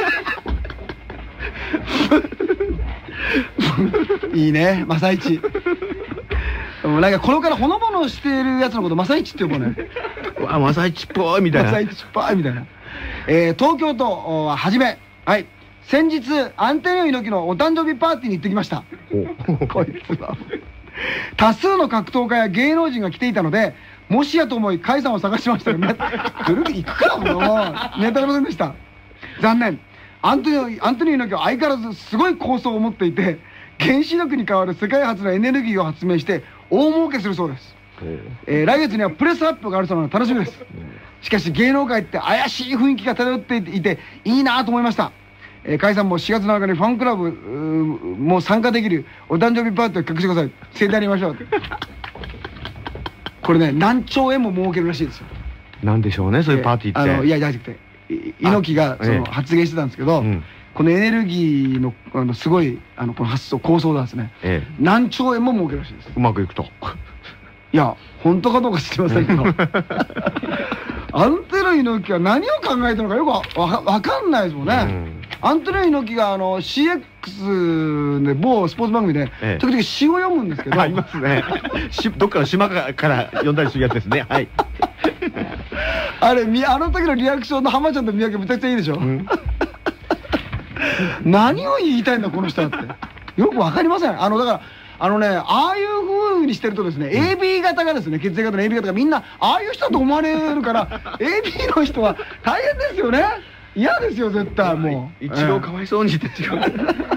いいね正一。なんかこれからほのぼのしているやつのこと正一って呼ぼうね。 うわ正一っぽいみたいな。 正一っぽいみたいな。えー、東京都はじめ、はい、先日アンテネオ猪木のお誕生日パーティーに行ってきました。こいつは多数の格闘家や芸能人が来ていたので、もしやと思い甲斐さんを探しましたよね。ぐるぐる行くかもうネタありませんでした。残念。アントニオアントニオ猪木は相変わらずすごい構想を持っていて、原子力に代わる世界初のエネルギーを発明して大儲けするそうです。えー、来月にはプレスアップがあるそうなので楽しみです。しかし芸能界って怪しい雰囲気が漂っていていいなと思いました。えー、甲斐さんもしがつなのかにファンクラブも参加できるお誕生日パーティーを企画してください。盛大にやりましょう。これね何兆円も儲けるらしいですよ。 なんでしょうねそういうパーティーって。 あのいやじゃなくて猪木がその発言してたんですけど、このエネルギーのあのすごいあのこの発想構想なんですね。何兆円も儲けるらしいです。 うまくいくと。 いや本当かどうか知りませんけど。アンテナ猪木は何を考えたのかよくわかんないですもんね。アントニオ猪木があの シーエックス で某スポーツ番組で時々詩を読むんですけど、 ありますね。どっかの島から読んだりするやつですね。はい。 あれあの時のリアクションの浜ちゃんと三宅めちゃくちゃいいでしょ。何を言いたいんだこの人だってよくわかりません。あのだからあのねああいう風にしてるとですね エービー 型がですね血液型の エービー 型がみんなああいう人だと思われるから エービー の人は大変ですよね。嫌ですよ絶対もう。一郎かわいそうにって違う。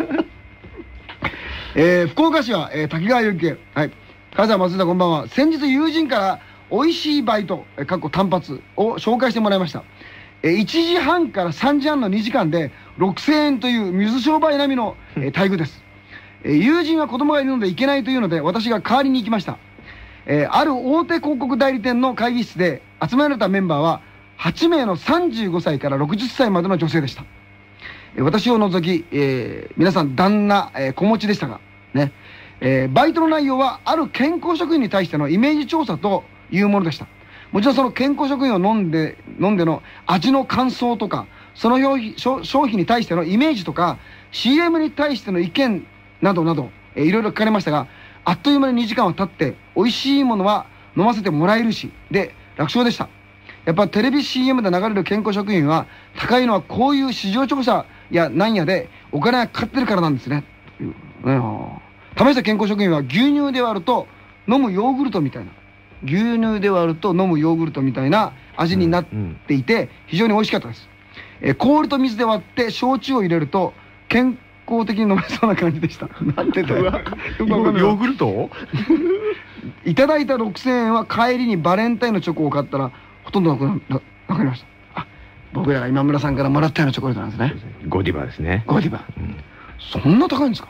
えー、福岡市は、えー、滝川由紀恵、はい、母さん松田こんばんは。先日友人からおいしいバイトかっこ単発を紹介してもらいました。えー、いちじはんからさんじはんのにじかんでろくせんえんという水商売並みの、えー、待遇です。えー、友人は子供がいるので行けないというので私が代わりに行きました。えー、ある大手広告代理店の会議室で集められたメンバーははちめいのさんじゅうごさいからろくじゅっさいまでの女性でした。えー、私を除き、えー、皆さん旦那、えー、子持ちでしたがね、えー、バイトの内容はある健康食品に対してのイメージ調査というものでした。もちろんその健康食品を飲んで飲んでの味の感想とかその商品に対してのイメージとか シーエム に対しての意見などなど、えー、いろいろ聞かれましたが、あっという間ににじかんは経って美味しいものは飲ませてもらえるしで楽勝でした。やっぱテレビ シーエム で流れる健康食品は高いのはこういう市場調査やなんやでお金がかかってるからなんですね。うん、試した健康食品は牛乳で割ると飲むヨーグルトみたいな牛乳で割ると飲むヨーグルトみたいな味になっていて非常に美味しかったです。えー、氷と水で割って焼酎を入れると健康的に飲めそうな感じでした。なんてだよ。ヨーグルトいただいたろくせんえんは帰りにバレンタインのチョコを買ったらほとんどなくなななくなりました。あ、僕らが今村さんからもらったようなチョコレートなんですね。 ゴディバですね。 ゴディバ、うん、そんな高いんですか。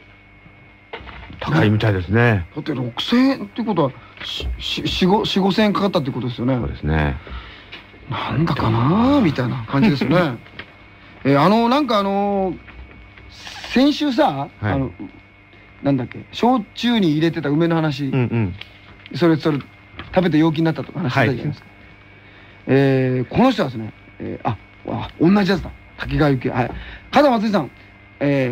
高いみたいですね。 だってろくせんえんってことはよん、ごせんえんかかったってことですよね。 そうですね。 なんだかなみたいな感じですよね。えー、あのなんかあのー、先週さ、はい、あのなんだっけ焼酎に入れてた梅の話、うん、うん、それそれ食べて陽気になったとか話したじゃないですか。はい、えー、この人はですね、えー、ああ同じやつだ。滝川由紀恵、はい、風松井さん、えー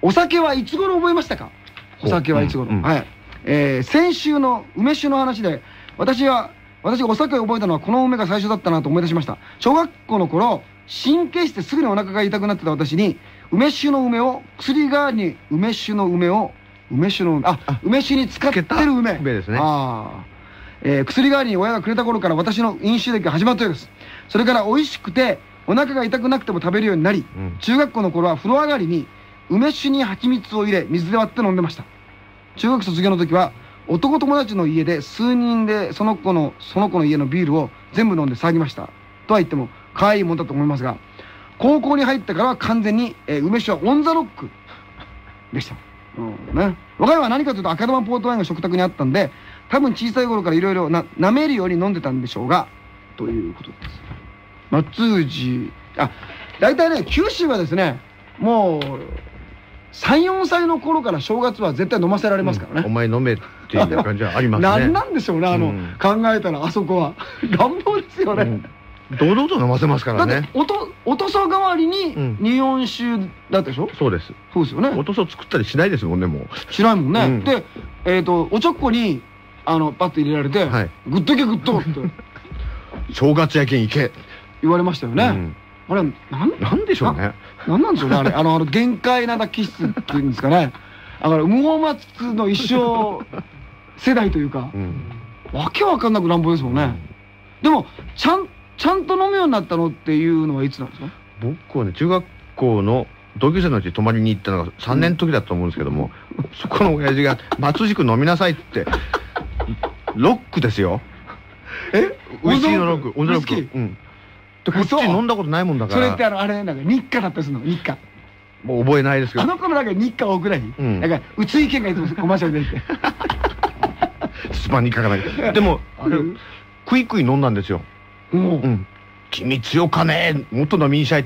お酒はいつ頃覚えましたか？お酒はいつ頃？はい。えー、先週の梅酒の話で、私は、私がお酒を覚えたのはこの梅が最初だったなと思い出しました。小学校の頃、神経質ですぐにお腹が痛くなってた私に、梅酒の梅を、薬代わりに梅酒の梅を、梅酒の、あ、梅酒に使ってる梅。 梅ですね。 ああ。えー、薬代わりに親がくれた頃から私の飲酒歴が始まったようです。それから美味しくて、お腹が痛くなくても食べるようになり、うん、中学校の頃は風呂上がりに、梅酒に蜂蜜を入れ、水で割って飲んでました。中学卒業の時は、男友達の家で数人でその子の、その子の家のビールを全部飲んで騒ぎました。とは言っても、可愛いもんだと思いますが、高校に入ってからは完全に、えー、梅酒はオンザロックでした。うんね。若いは何かというと赤玉ポートワインが食卓にあったんで、多分小さい頃からいろいろな、舐めるように飲んでたんでしょうが、ということです。松氏、あ、大体ね、九州はですね、もう、さん、よんさいの頃から正月は絶対飲ませられますからね。 お前飲めっていう感じはありますね。 何なんでしょうね、あの、考えたらあそこは。乱暴ですよね。 堂々と飲ませますからね。 だって、おと、おとそ代わりに日本酒だったでしょ？ そうです。 そうですよね。 おとそ作ったりしないですもんね、もう。しないもんね。で、えっと、おちょっこに、あの、パッと入れられて、グッとけグッとって。 正月やけんいけ。 言われましたよね。あれ、なん、 なんでしょうね。 なんなんでしょうね、あれ。あの、あの、限界な気質っていうんですかね。だから、無法松の一生世代というか、わけわかんなく乱暴ですもんね。でも、ちゃん、ちゃんと飲むようになったのっていうのはいつなんですか？ 僕はね、中学校の同級生のうち泊まりに行ったのがさんねんの時だと思うんですけども、そこの親父が、松軸飲みなさいって、ロックですよ。 え？ ウイスキーのロック。ウイスキー。うん。で、こっち飲んだことないもんだから。 それってあの、あれ、なんか日課だったりするの、日課。 もう覚えないですけど。 あの頃なんか日課多くない？なんか、宇津井健がいつもコマーシャルで出て。 スパに書かない。でも、クイクイ飲んだんですよ。うん。君強かねえ、もっと飲みにしたいって。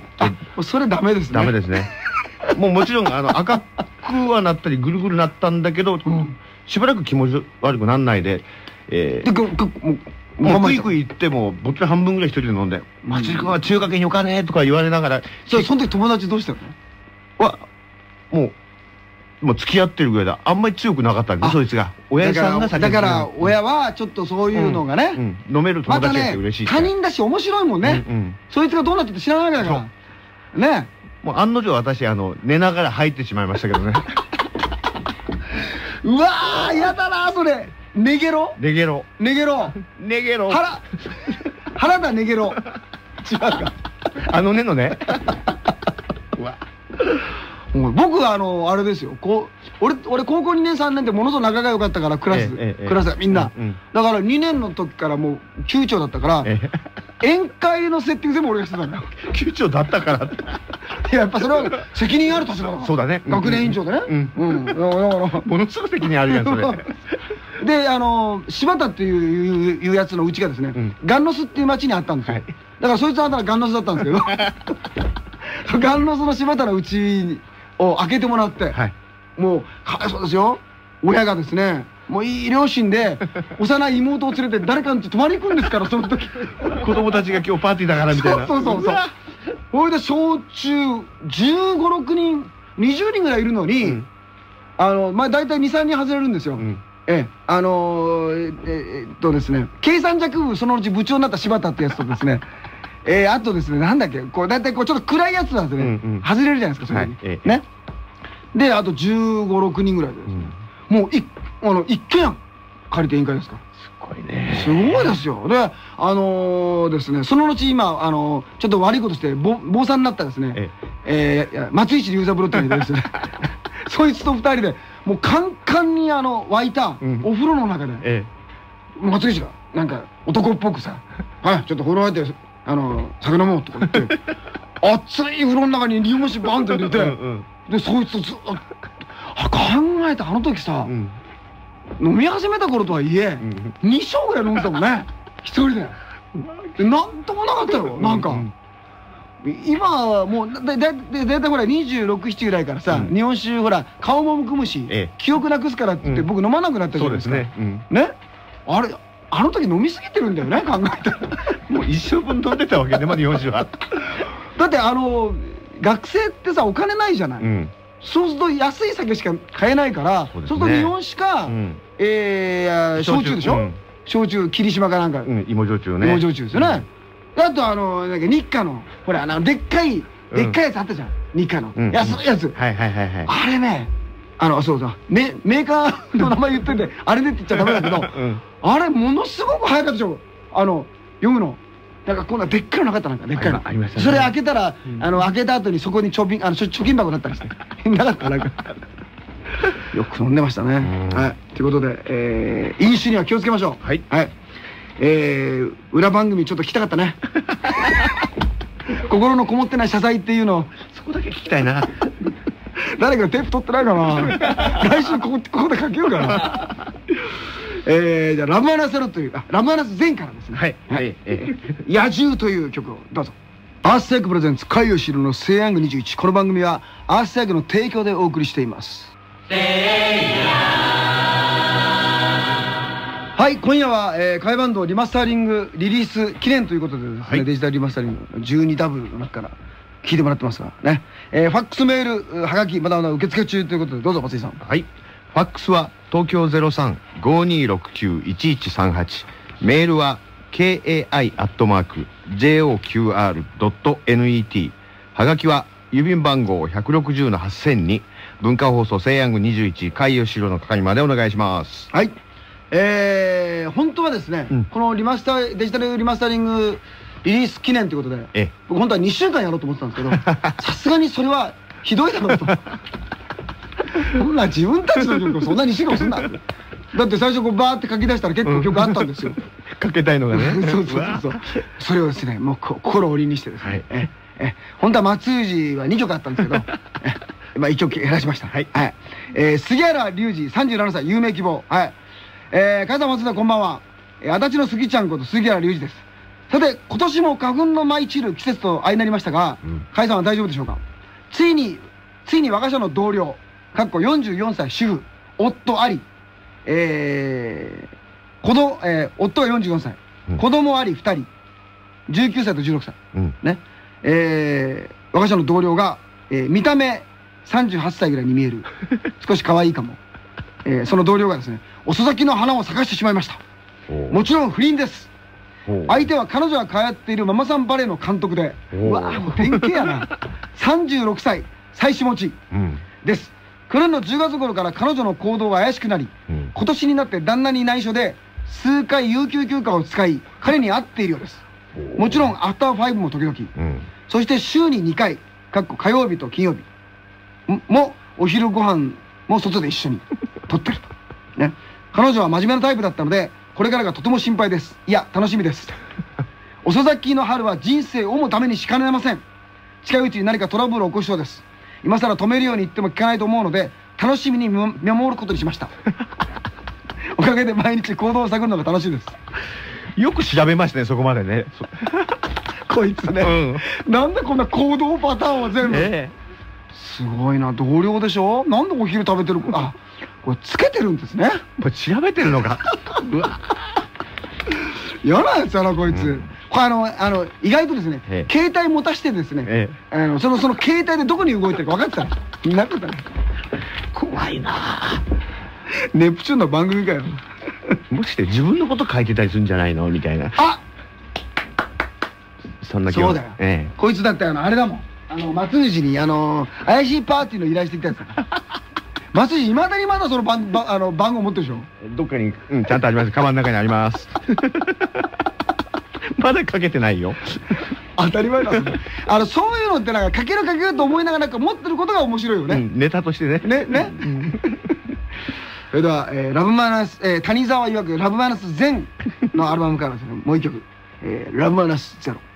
それダメですね。 ダメですね。もうもちろん、あの、赤くはなったり、ぐるぐるなったんだけど、しばらく気持ち悪くなんないで、えー、もうクイクイ言っても、ボット半分ぐらい一人で飲んで、松井君は中学によかねえとか言われながら。 その時友達どうしたの？ は、もう、もう付き合ってるぐらいだ。あんまり強くなかったんで、そいつが。親父さんが先に。 だから、親はちょっとそういうのがね。 飲める友達がいて嬉しい。 他人だし面白いもんね。そいつがどうなってて知らないわけだから。ね。 もう案の定私、あの、寝ながら入ってしまいましたけどね。 うわー、やだな、それ。ネゲロ？ ネゲロ。 ネゲロ。 ネゲロ。 原、原田ネゲロ。違うか。 あのねのね。 うわ。僕はあの、あれですよ。こう、俺、俺高校にねんさんねんでものすごく仲が良かったから、クラス、クラスがみんな。だからにねんの時からもう、級長だったから、宴会のセッティング全部俺がしてたんだよ。 級長だったからって。 いや、やっぱそれは責任ある年だから。 そうだね。 学年委員長でね。うん。だから、 ものすごく責任あるやん、それ。 で、あの、柴田っていういうやつのうちがですね、ガンノスっていう町にあったんですよ。だからそいつはあんたらガンノスだったんですけど、ガンノスの柴田のうちを開けてもらって、もう、かわいそうですよ。親がですね、もういい両親で、幼い妹を連れて誰かの家泊まり行くんですから、その時。 子供たちが今日パーティーだからみたいな。 そうそうそう。それで小中じゅうご、ろくにん、にじゅうにんぐらいいるのに、あの、まあ大体に、さんにん外れるんですよ。ええ、あのー、えっとですね、計算弱部そのうち部長になった柴田ってやつとですね、えー、あとですね、なんだっけ、こう、だいたいこう、ちょっと暗いやつなんですね、外れるじゃないですか、それに。ね。で、あとじゅうご、ろくにんぐらいでですね、もう、い、あの、一軒家借りて委員会ですか。 すごいね。 すごいですよ。で、あのーですね、その後今、あのー、ちょっと悪いことして、ぼ、坊さんになったですね、えー、松市龍三郎っていうのですね、そいつと二人で、もうカンカンにあの沸いたお風呂の中で、松口がなんか男っぽくさ「はいちょっと風呂入ってあの酒飲もう」とか言って熱い風呂の中に日本酒バンと入れてでそいつとずっとあ考えたあの時さ飲み始めた頃とはいえに升ぐらい飲んでたもんね一人で。なんともなかったよなんか。今はもうだだだいたいほらにじゅうろく、ななぐらいからさ日本酒ほら顔もむくむし記憶なくすからって言って僕飲まなくなったじゃないですか。ねあれあの時飲みすぎてるんだよね考えたら。 もう一生分飲んでたわけねまだ日本酒は。 だってあの学生ってさお金ないじゃない。 そうすると安い酒しか買えないから、そうすると日本酒かえ焼酎でしょ。焼酎、霧島かなんか、 芋焼酎ね。 芋焼酎ですよね。あとあのなんか日課のほらあのでっかいでっかいやつあったじゃん、日課の安いやつ。 はいはいはいはい。 あれね、あのそうそうメメーカーの名前言ってんであれでって言っちゃダメだけど、あれものすごく早かったでしょ。あの読むの。なんかこんなでっかいのなかったなんかでっかいのありましたね。それ開けたらあの開けた後にそこに貯金あの貯金箱だったりしてなかったなんかよく飲んでましたね。はい、ということでえ飲酒には気をつけましょう。はいはい。え裏番組ちょっと聞きたかったね。心のこもってない謝罪っていうのそこだけ聞きたいな。 誰かテープ取ってないかな。来週ここここでかけようかな。えー、じゃあラブアナスロというラブアナス前からですね。はいはい。野獣という曲をどうぞ。アーステークプレゼンツ海吉のセイヤングにじゅういち。この番組はアーステークの提供でお送りしています。はい、今夜は、えー、海バンドリマスタリングリリース記念ということでですね、はい、デジタルリマスタリングじゅうにダブルの中から聞いてもらってますからね。えー、ファックスメールはがきまだまだ受付中ということでどうぞ松井さん。 はい。ファックスは東京 ゼロさん ごーにーろくきゅう いちいちさんはち、メールは ケーエーアイ アットマーク ジェイオーキューアール ドット エヌイーティー、 はがきは郵便番号ひゃくろくじゅうのはっせんに文化放送セイヤングにじゅういち海吉郎の係までお願いします。 はい。えー、本当はですね、うん、このリマスターデジタルリマスタリングリリース記念ということで僕本当はにしゅうかんやろうと思ってたんですけどさすがにそれはひどいだろうと。そんな自分たちの曲をそんなにしゅうかんすんな。だって最初こうバーって書き出したら結構曲あったんですよ。 かけたいのがね。 そうそうそう。それをですねもう心を折りにしてですね、ええ本当は松藤はにきょくあったんですけどまあいっきょく減らしました。はい。杉原隆二さんじゅうななさい有名希望。はい。えー、加藤松田こんばんは。足立の杉ちゃんこと杉原隆二です。さて今年も花粉の舞い散る季節と相なりましたが、甲斐さんは大丈夫でしょうか。ついについに我が社の同僚かっこよんじゅうよんさい主婦夫あり、えー、子供、えー、夫がよんじゅうよんさい、うん、子供ありふたりじゅうきゅうさいとじゅうろくさい、うん、ねえー、我が社の同僚が、えー、見た目さんじゅうはっさいぐらいに見える少し可愛いかも、えー、その同僚がですね遅咲きの花を咲かしてしまいました。もちろん不倫です。相手は彼女が通っているママさんバレーの監督で、うわーもう典型やな。さんじゅうろくさい妻子持ちです。去年のじゅうがつ頃から彼女の行動が怪しくなり、今年になって旦那に内緒で数回有給休暇を使い彼に会っているようです。もちろんアフターファイブも時々、そして週ににかいかっこ火曜日と金曜日もお昼ご飯も外で一緒にとってるとね。彼女は真面目なタイプだったのでこれからがとても心配です。いや楽しみです。遅咲きの春は人生をもためにしかねません。近いうちに何かトラブルを起こしそうです。今更止めるように言っても聞かないと思うので楽しみに見守ることにしました。おかげで毎日行動を探るのが楽しいです。 よく調べましたねそこまでね。 こいつね、うん、なんでこんな行動パターンを全部、えー、すごいな。同僚でしょ。なんでお昼食べてる。あこれつけてるんですね。 これ調べてるのか。うわ嫌なやつやなこいつ、うん、これあのあの意外とですね、ええ、携帯持たしてですね、ええ、あのそのその携帯でどこに動いてるか分かってたらいなかったね。 怖いなあ。 ネプチューンの番組かよ。 もしかして自分のこと書いてたりするんじゃないのみたいな。 あそんな気が。そうだよ、ええ、こいつだってあのあれだもん。あの松藤にあの怪しいパーティーの依頼してきたやつだから。松藤いまだにまだその番あの番号持ってるでしょ。 どっかに、うん、ちゃんとあります。カバンの中にあります。まだかけてないよ。 当たり前だ。あのそういうのってなんかかけるかけると思いながらなんか持ってることが面白いよね。うん、 ネタとしてね。 ねね。それでは、えー、ラブマイナス、えー、谷沢曰くラブマイナスゼロのアルバムからですねもう一曲、えー、ラブマイナスゼロ。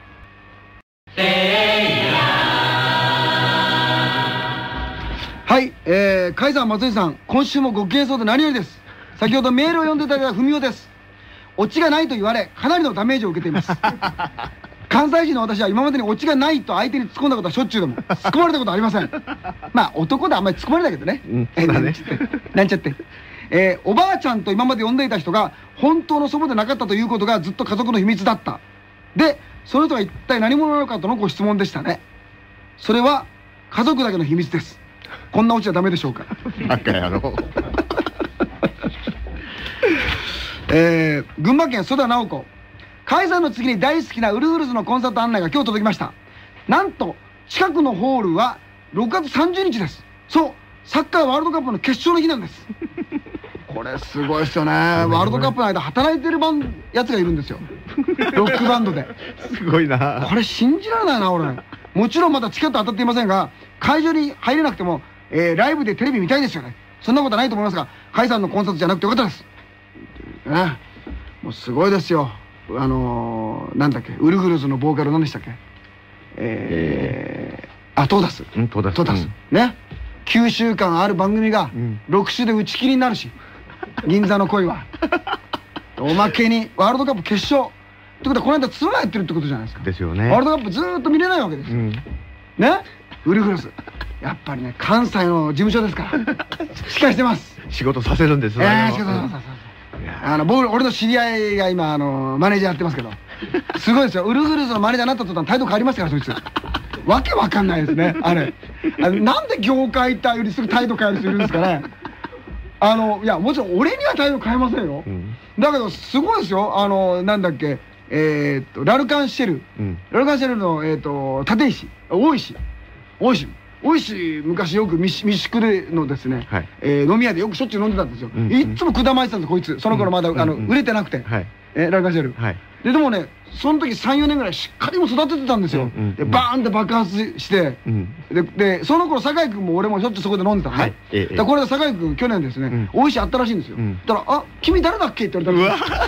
はい、えー、甲斐さん松井さん今週もごきげんそうで何よりです。先ほどメールを読んでいただいた文雄です。オチがないと言われかなりのダメージを受けています。関西人の私は今までにオチがないと相手に突っ込んだことはしょっちゅうでも突っ込まれたことはありません。まあ男であんまり突っ込まれないけどね。えなんちゃってなんちゃって、えー、おばあちゃんと今まで呼んでいた人が本当の祖母でなかったということがずっと家族の秘密だった。でその人は一体何者なのかとのご質問でしたね。それは家族だけの秘密です。 こんなオチはダメでしょうか。 バカ野郎。 えー、群馬県曽田直子。解散の次に大好きなウルフルズのコンサート案内が今日届きました。なんと近くのホールはろくがつさんじゅうにちです。そう、サッカーワールドカップの決勝の日なんです。これすごいですよね。ワールドカップの間働いてるバンやつがいるんですよ、ロックバンドで。 すごいな。 これ信じられないな俺。もちろんまだチケット当たっていませんが、会場に入れなくても、えー、ライブでテレビ見たいですよね。そんなことはないと思いますが、甲斐さんのコンサートじゃなくてよかったです、ね、もうすごいですよ。あのー、なんだっけ、ウルフルズのボーカル何でしたっけ、えー、あ、トーダス、 うん、トーダス、 トーダス、うん、ね、きゅうしゅうかんある番組がろく週で打ち切りになるし、銀座の恋はおまけにワールドカップ決勝ってことは、この間ツアーやってるってことじゃないですか。 ですよね。 ワールドカップずーっと見れないわけですよ、うん、ね。ウルフルズやっぱりね、関西の事務所ですからしっかりしてます。 仕事させるんですよ。 ええ、仕事させる。あの僕、俺の知り合いが今あのマネージャーやってますけど、すごいですよ。ウルフルズのマネージャーになった途端態度変わりますから、そいつ。わけわかんないですね、あれ。あのなんで業界体よりすぐ態度変える人いるんですかね。あのいや、もちろん俺には態度変えませんよ、うん、だけどすごいですよ。あのなんだっけ、えー、っとラルカンシェル、うん、ラルカンシェルの、えー、っと立石、大石大石大石、昔よく未宿でのですね、はい、えー、飲み屋でよくしょっちゅう飲んでたんですよ、うん、うん、いっつも下まいてたんです、こいつ。その頃まだ、うん、あの、うん、売れてなくて、はい、えー、ラルカンシェル、はい、ででもね、その時さんよねんぐらいしっかりも育ててたんですよ。でバーンって爆発して、うん、ででその頃酒井君も俺もしょっちゅうそこで飲んでたのね、はい、ええ、だこれで酒井君去年ですね、うん、大石あったらしいんですよ、うん、だから「あ、君誰だっけ?」って言われたんですよ。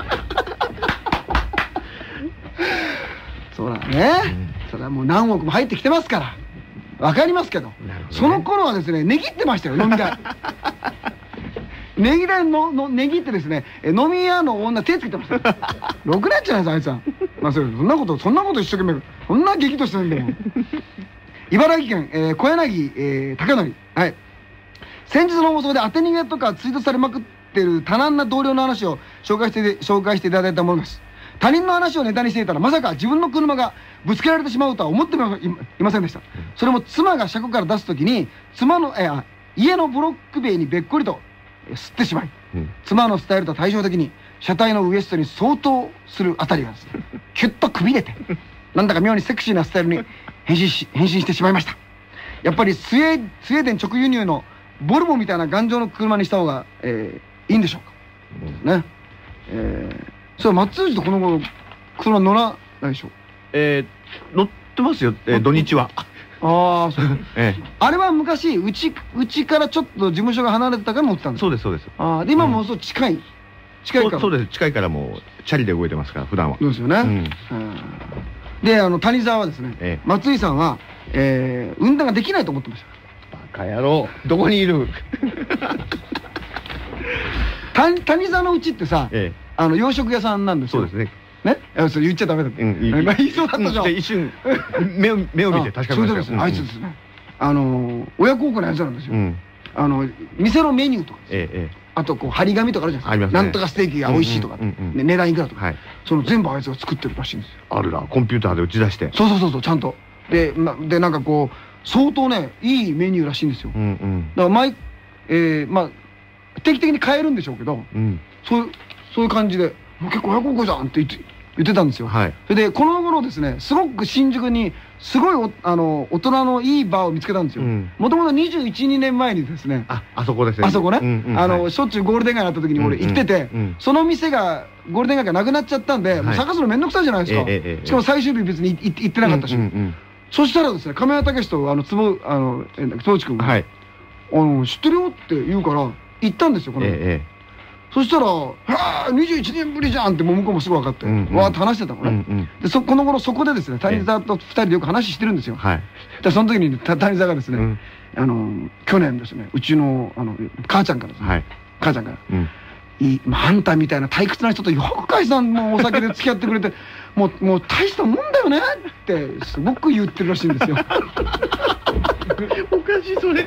そうだね、うん、それはもう何億も入ってきてますからわかりますけど、ね、その頃はですね、値切ってましたよ、飲み代。値切代のの値切ってですね、飲み屋の女手つけてました。ろくねんじゃないですか、あいつは。まあそんなことそんなこと一生懸命、そんな激怒してるんだよ。茨城県、えー、小柳、えー、貴則、はい。先日の放送で当て逃げとかツイートされまくってる多難な同僚の話を紹介して紹介していただいたものです。他人の話をネタにしていたら、まさか自分の車がぶつけられてしまうとは思っても い, いませんでした。それも妻が車庫から出すときに、妻の、えー、家のブロック塀にべっこりと吸ってしまい、うん、妻のスタイルと対照的に車体のウエストに相当するあたりがですね、キュッとくびれて、なんだか妙にセクシーなスタイルに変身し変身してしまいました。やっぱりスウェースウェーデン直輸入のボルボみたいな頑丈の車にした方が、えー、いいんでしょうか、うん、ね。えーそう、松内とこの頃車乗らないでしょ。 えー、乗ってますよ、えー、土日は。 ああ、そう。ええ、あれは昔うちうちからちょっと事務所が離れてたから乗ってたんです。 そうですそうです。 ああ、で今もそう近い近いから。 そうです、近いからもうチャリで動いてますから普段は。 そうですよね。で、あの谷沢はですね、松井さんはえ運転ができないと思ってました。 バカ野郎、どこにいる。 谷沢のうちってさ、あの洋食屋さんなんですよ。そうですね。ね、それ言っちゃダメだって。言いそうだったじゃん。 一瞬目を目を見て確かめました。 あいつですね。あの親孝行のやつなんですよ。あの店のメニューとか、あとこう張り紙とかあるじゃないですか。なんとかステーキが美味しいとか、値段いくらとか、その全部あいつが作ってるらしいんですよ。 あるな、コンピューターで打ち出して。 そうそうそうそう、ちゃんと。ででなんかこう相当ねいいメニューらしいんですよ。だから毎えまあ定期的に変えるんでしょうけど、そうそういう感じで。もう結構親孝行じゃんって言って言ってたんですよ。はい、それでこの頃ですね、すごく新宿にすごいおあの大人のいいバーを見つけたんですよ。もともとにじゅういち、にねんまえにですね、 ああそこですね、 あそこね、あのしょっちゅうゴールデン街になった時に俺行ってて、その店がゴールデン街がなくなっちゃったんで、もう探すの面倒くさいじゃないですか。しかも最終日別に行ってなかったし、そしたらですね、亀谷武とあの坪あの坪内君が「あの知ってるよ」って言うから行ったんですよ、この。そしたら「はあにじゅういちねんぶりじゃん」ってもう向こうもすぐ分かってわーって話してたのね。でそこの頃そこでですね、谷沢とふたりでよく話してるんですよ。でその時に谷沢がですね、あの去年ですね、うちのあの母ちゃんからですね、母ちゃんから「あんたみたいな退屈な人とよく解散もお酒で付き合ってくれてもうもう大したもんだよね」ってすごく言ってるらしいんですよ。 おかしいそれ。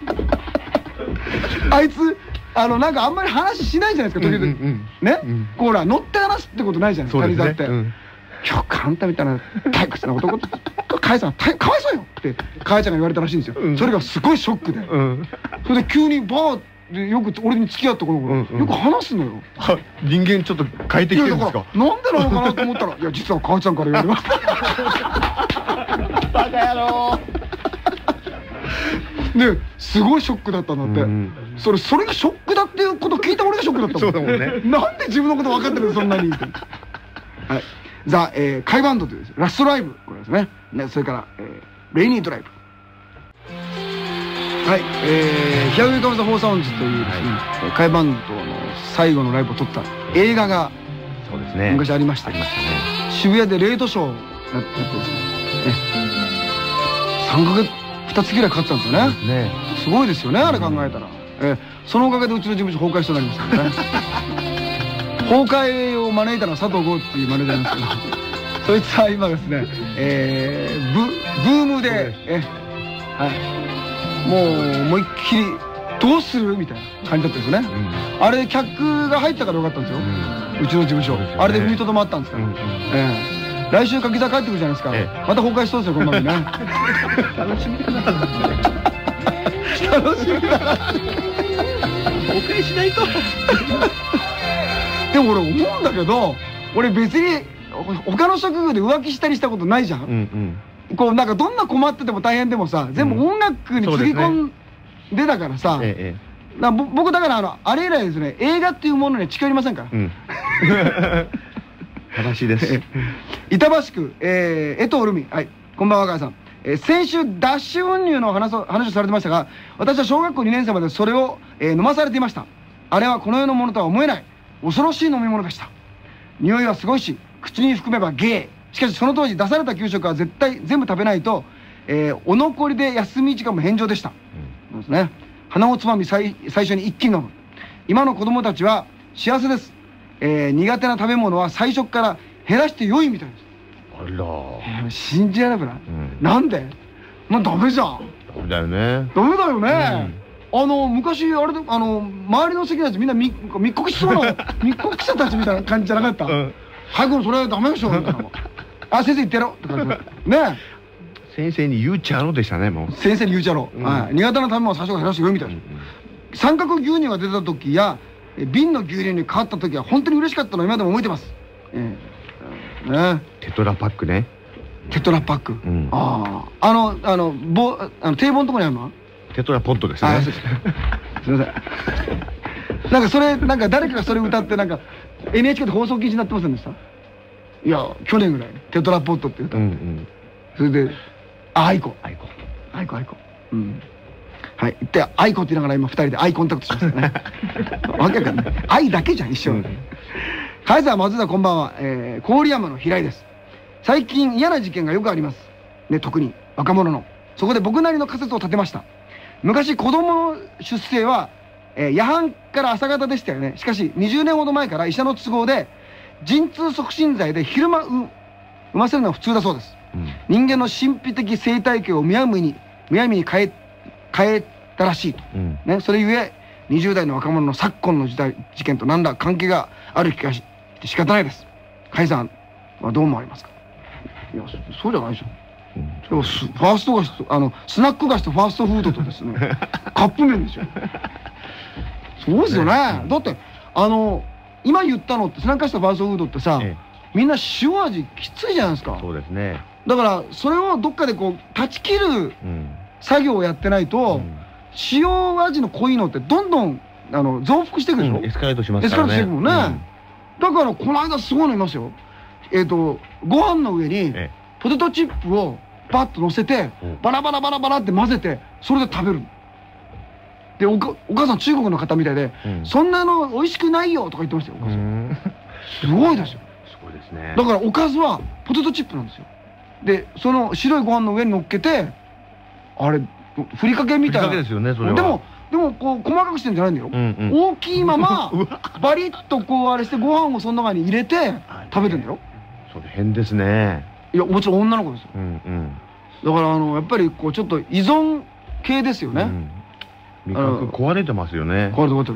あいつあのなんかあんまり話しないじゃないですか、時々ね。こうほら乗って話すってことないじゃないですか、谷沢って。 今日あんたみたいな退屈な男とかえさんかわいそうよってかえちゃんが言われたらしいんですよ。それがすごいショックで、それで急にバーでよく俺に付き合った子の子よく話すのよ。 人間ちょっと変えてきてるんですか。 なんでなのかなと思ったら、いや実はかえちゃんから言われました。 バカ野郎。 ですごいショックだったんだって。それそれがショックだっていうこと聞いた俺がショックだったもん。そうだもんね。なんで自分のこと分かってるのそんなに。はい。ザ・カイバンドというラストライブこれですね。それからレイニードライブ。はい。ヒアウェイカムザ・フォーサウンズというカイバンドの最後のライブを撮った映画が昔ありました。渋谷でレートショーやってですね。さんかげつふたつぐらいかかってたんですよね。すごいですよね、あれ考えたら。えそのおかげでうちの事務所崩壊しそうになりましたからね。崩壊を招いたのは佐藤剛っていうマネージャーなんですけど、そいつは今ですね、えー、ブブームで、えはい、もう思いっきりどうするみたいな感じだったんですよね。あれ客が入ったからよかったんですよ、うちの事務所。あれで踏みとどまったんですから。来週柿座帰ってくるじゃないですか。また崩壊しそうですよ、こんなのね。楽しみだな。楽しみだな。崩壊しないと。でも俺思うんだけど、俺別に他の職業で浮気したりしたことないじゃん。こうなんかどんな困ってても大変でもさ、全部音楽につぎ込んでだからさ。僕だからあのあれ以来ですね、映画っていうものに近寄りませんから。 正しいです。 板橋区、えー、江藤留美、はい、こんばんは、若井さん。えー、先週脱脂粉乳の話を話をされてましたが、私は小学校にねん生までそれを、えー、飲まされていました。あれはこの世のものとは思えない恐ろしい飲み物でした。匂いはすごいし、口に含めばゲー。しかしその当時出された給食は絶対全部食べないと、えー、お残りで休み時間も返上でした。うん、ですね。鼻をつまみ最最初に一気に飲む。今の子供たちは幸せです。えー、苦手な食べ物は最初から減らして良いみたいです。 あら、 信じられなくない？なんで？まあダメじゃん。 ダメだよね。 ダメだよね。あの昔あれであの周りの席のやつみんな密告しそうな密告者たちみたいな感じじゃなかった。早くそれはダメでしょみたいな。あ、先生言ってやろって感じね。 先生に言うちゃろでしたね、もう。 先生に言うちゃろ。はい。苦手な食べ物は最初から減らして良いみたいな。三角牛乳が出た時や瓶の牛乳に変わった時は本当に嬉しかったのを今でも覚えてます。ええね。テトラパックね。 テトラパック。ああ、あのあのぼあの堤防のところにあるの？ テトラポットですね。 すみません。なんかそれなんか誰かがそれ歌ってなんか エヌエイチケー で放送禁止になってませんでした？いや去年ぐらいテトラポットって歌。それであアイコアイコアイコアイコ。うん。はい。で、アイコって言いながら今二人でアイコンタクトしますよね。わけわかんない。愛だけじゃん、一緒。カイザー松田こんばんは。えー、郡山の平井です。最近嫌な事件がよくあります。ね、特に若者の。そこで僕なりの仮説を立てました。昔子供の出生は、えー、夜半から朝方でしたよね。しかしにじゅうねんほど前から医者の都合で、陣痛促進剤で昼間産ませるのは普通だそうです。うん、人間の神秘的生態系をむやみに、むやみに変え、変えたらしいと。うん、ね、それゆえ、にじゅう代の若者の昨今の時代事件と何ら関係がある気がして仕方ないです。甲斐さんはどう思われますか？いや、そうじゃないでしょ。でもファースト菓子とあのスナック菓子とファーストフードとですねカップ麺ですよ。そうですよね。だってあの今言ったのってスナック菓子とファーストフードってさ、みんな塩味きついじゃないですか。 そうですね。 だからそれをどっかでこう断ち切る作業をやってないと、塩味の濃いのってどんどんあの増幅していくでしょ。 エスカレートしますからね。 エスカレートしていくもんね。だからこの間すごいのいますよ。えっとご飯の上にポテトチップをバッと乗せてバラバラバラバラって混ぜてそれで食べる。でおかお母さん中国の方みたいで、そんなの美味しくないよとか言ってましたよ。お母さんすごいですよ。 すごいですね。 だからおかずはポテトチップなんですよ。でその白いご飯の上に乗っけてあれふりかけみたいな。 ふりかけですよね、それは。 でもでもこう細かくしてんじゃないんだよ。大きいままバリッとこうあれしてご飯をその中に入れて食べてんだよ。 それ変ですね。 いやもちろん女の子ですよ。だからあのやっぱりこうちょっと依存系ですよね。 味覚壊れてますよね。 壊れて壊れてる。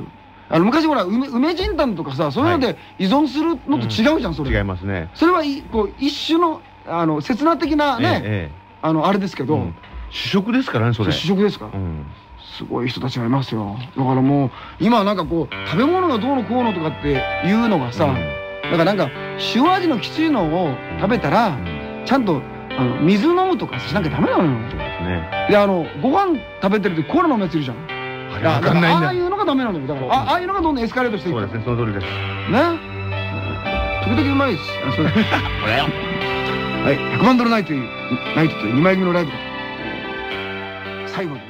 あの昔ほら梅梅じんたんとかさ、そういうので依存するのと違うじゃん、それ。 違いますね。 それはいこう一種のあの刹那的なね、あのあれですけど、 主食ですからね、それ。 主食ですから。すごい人たちがいますよ。だからもう今なんかこう食べ物がどうのこうのとかっていうのがさ、だからなんか塩味のきついのを食べたらちゃんとあの水飲むとかしなきゃダメなのよ。で、あのご飯食べてる時コーラ飲むやついるじゃん。ああいうのがダメなのよ。だからああいうのがどんどんエスカレートしていく。 そうですね、その通りです。 ね。時々うまいです。これよ。はい、ひゃくまんドルナイトというナイトというにまい組のライブで最後に。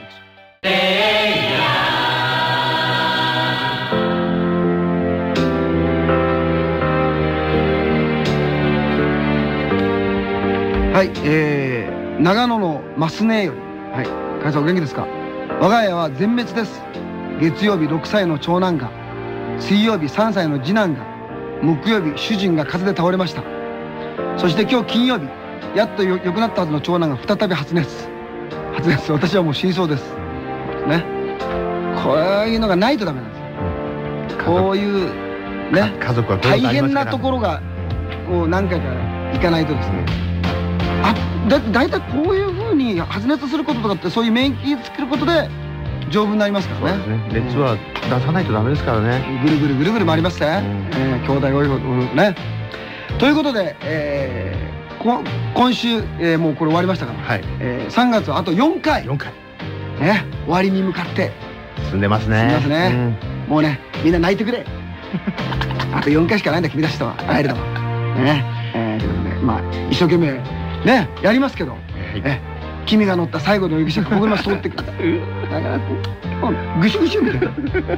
はい、えー、長野のマスネより、はい、加谷さんお元気ですか。我が家は全滅です。月曜日ろくさいの長男が、水曜日さんさいの次男が、木曜日主人が風邪で倒れました。そして今日金曜日、やっとよ良くなったはずの長男が再び発熱。発熱、私はもう死にそうです。ね。こういうのがないとダメなんです。こういうね、 家族は大変なところがこう何回か行かないとですね。あ、だだいたいこういうふうに発熱することとかってそういう免疫作ることで丈夫になりますからね。 熱は出さないとダメですからね。 ぐるぐるぐるぐる回りますね。兄弟多いことね。ということで、えー、こ今週、えー、もうこれ終わりましたから、はい、えー、さんがつはあとよんかい。 よんかい。 ね、終わりに向かって進んでますね。 進んでますね。うん、もうね、みんな泣いてくれ。あとよんかいしかないんだ、君たちとは会えるのは。ね、えー、ということで、まあ一生懸命ねやりますけど、はい、え君が乗った最後の容疑者が僕の通ってくる。だからぐしゅぐしゅみたいな。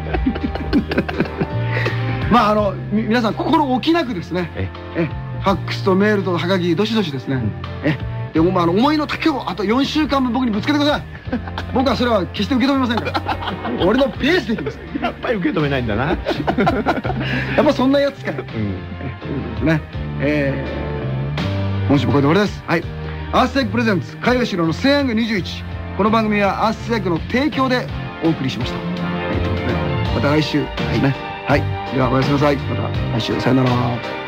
まああの皆さん心置きなくですね。ええファックスとメールとハガキどしどしですね。うん、えでもまあ思いの丈をあとよんしゅうかんぶん僕にぶつけてください。僕はそれは決して受け止めませんから。俺のペースでいきます。 やっぱり受け止めないんだな。やっぱそんなやつかよ。うん、ね。えー、今週もこれで終わりです。はい。アーステイクプレゼンツ海外のセイヤングにじゅういち。この番組はアーステイクの提供でお送りしました。はい、ということでまた来週ですね。はい。ではおやすみなさい。また来週さよなら。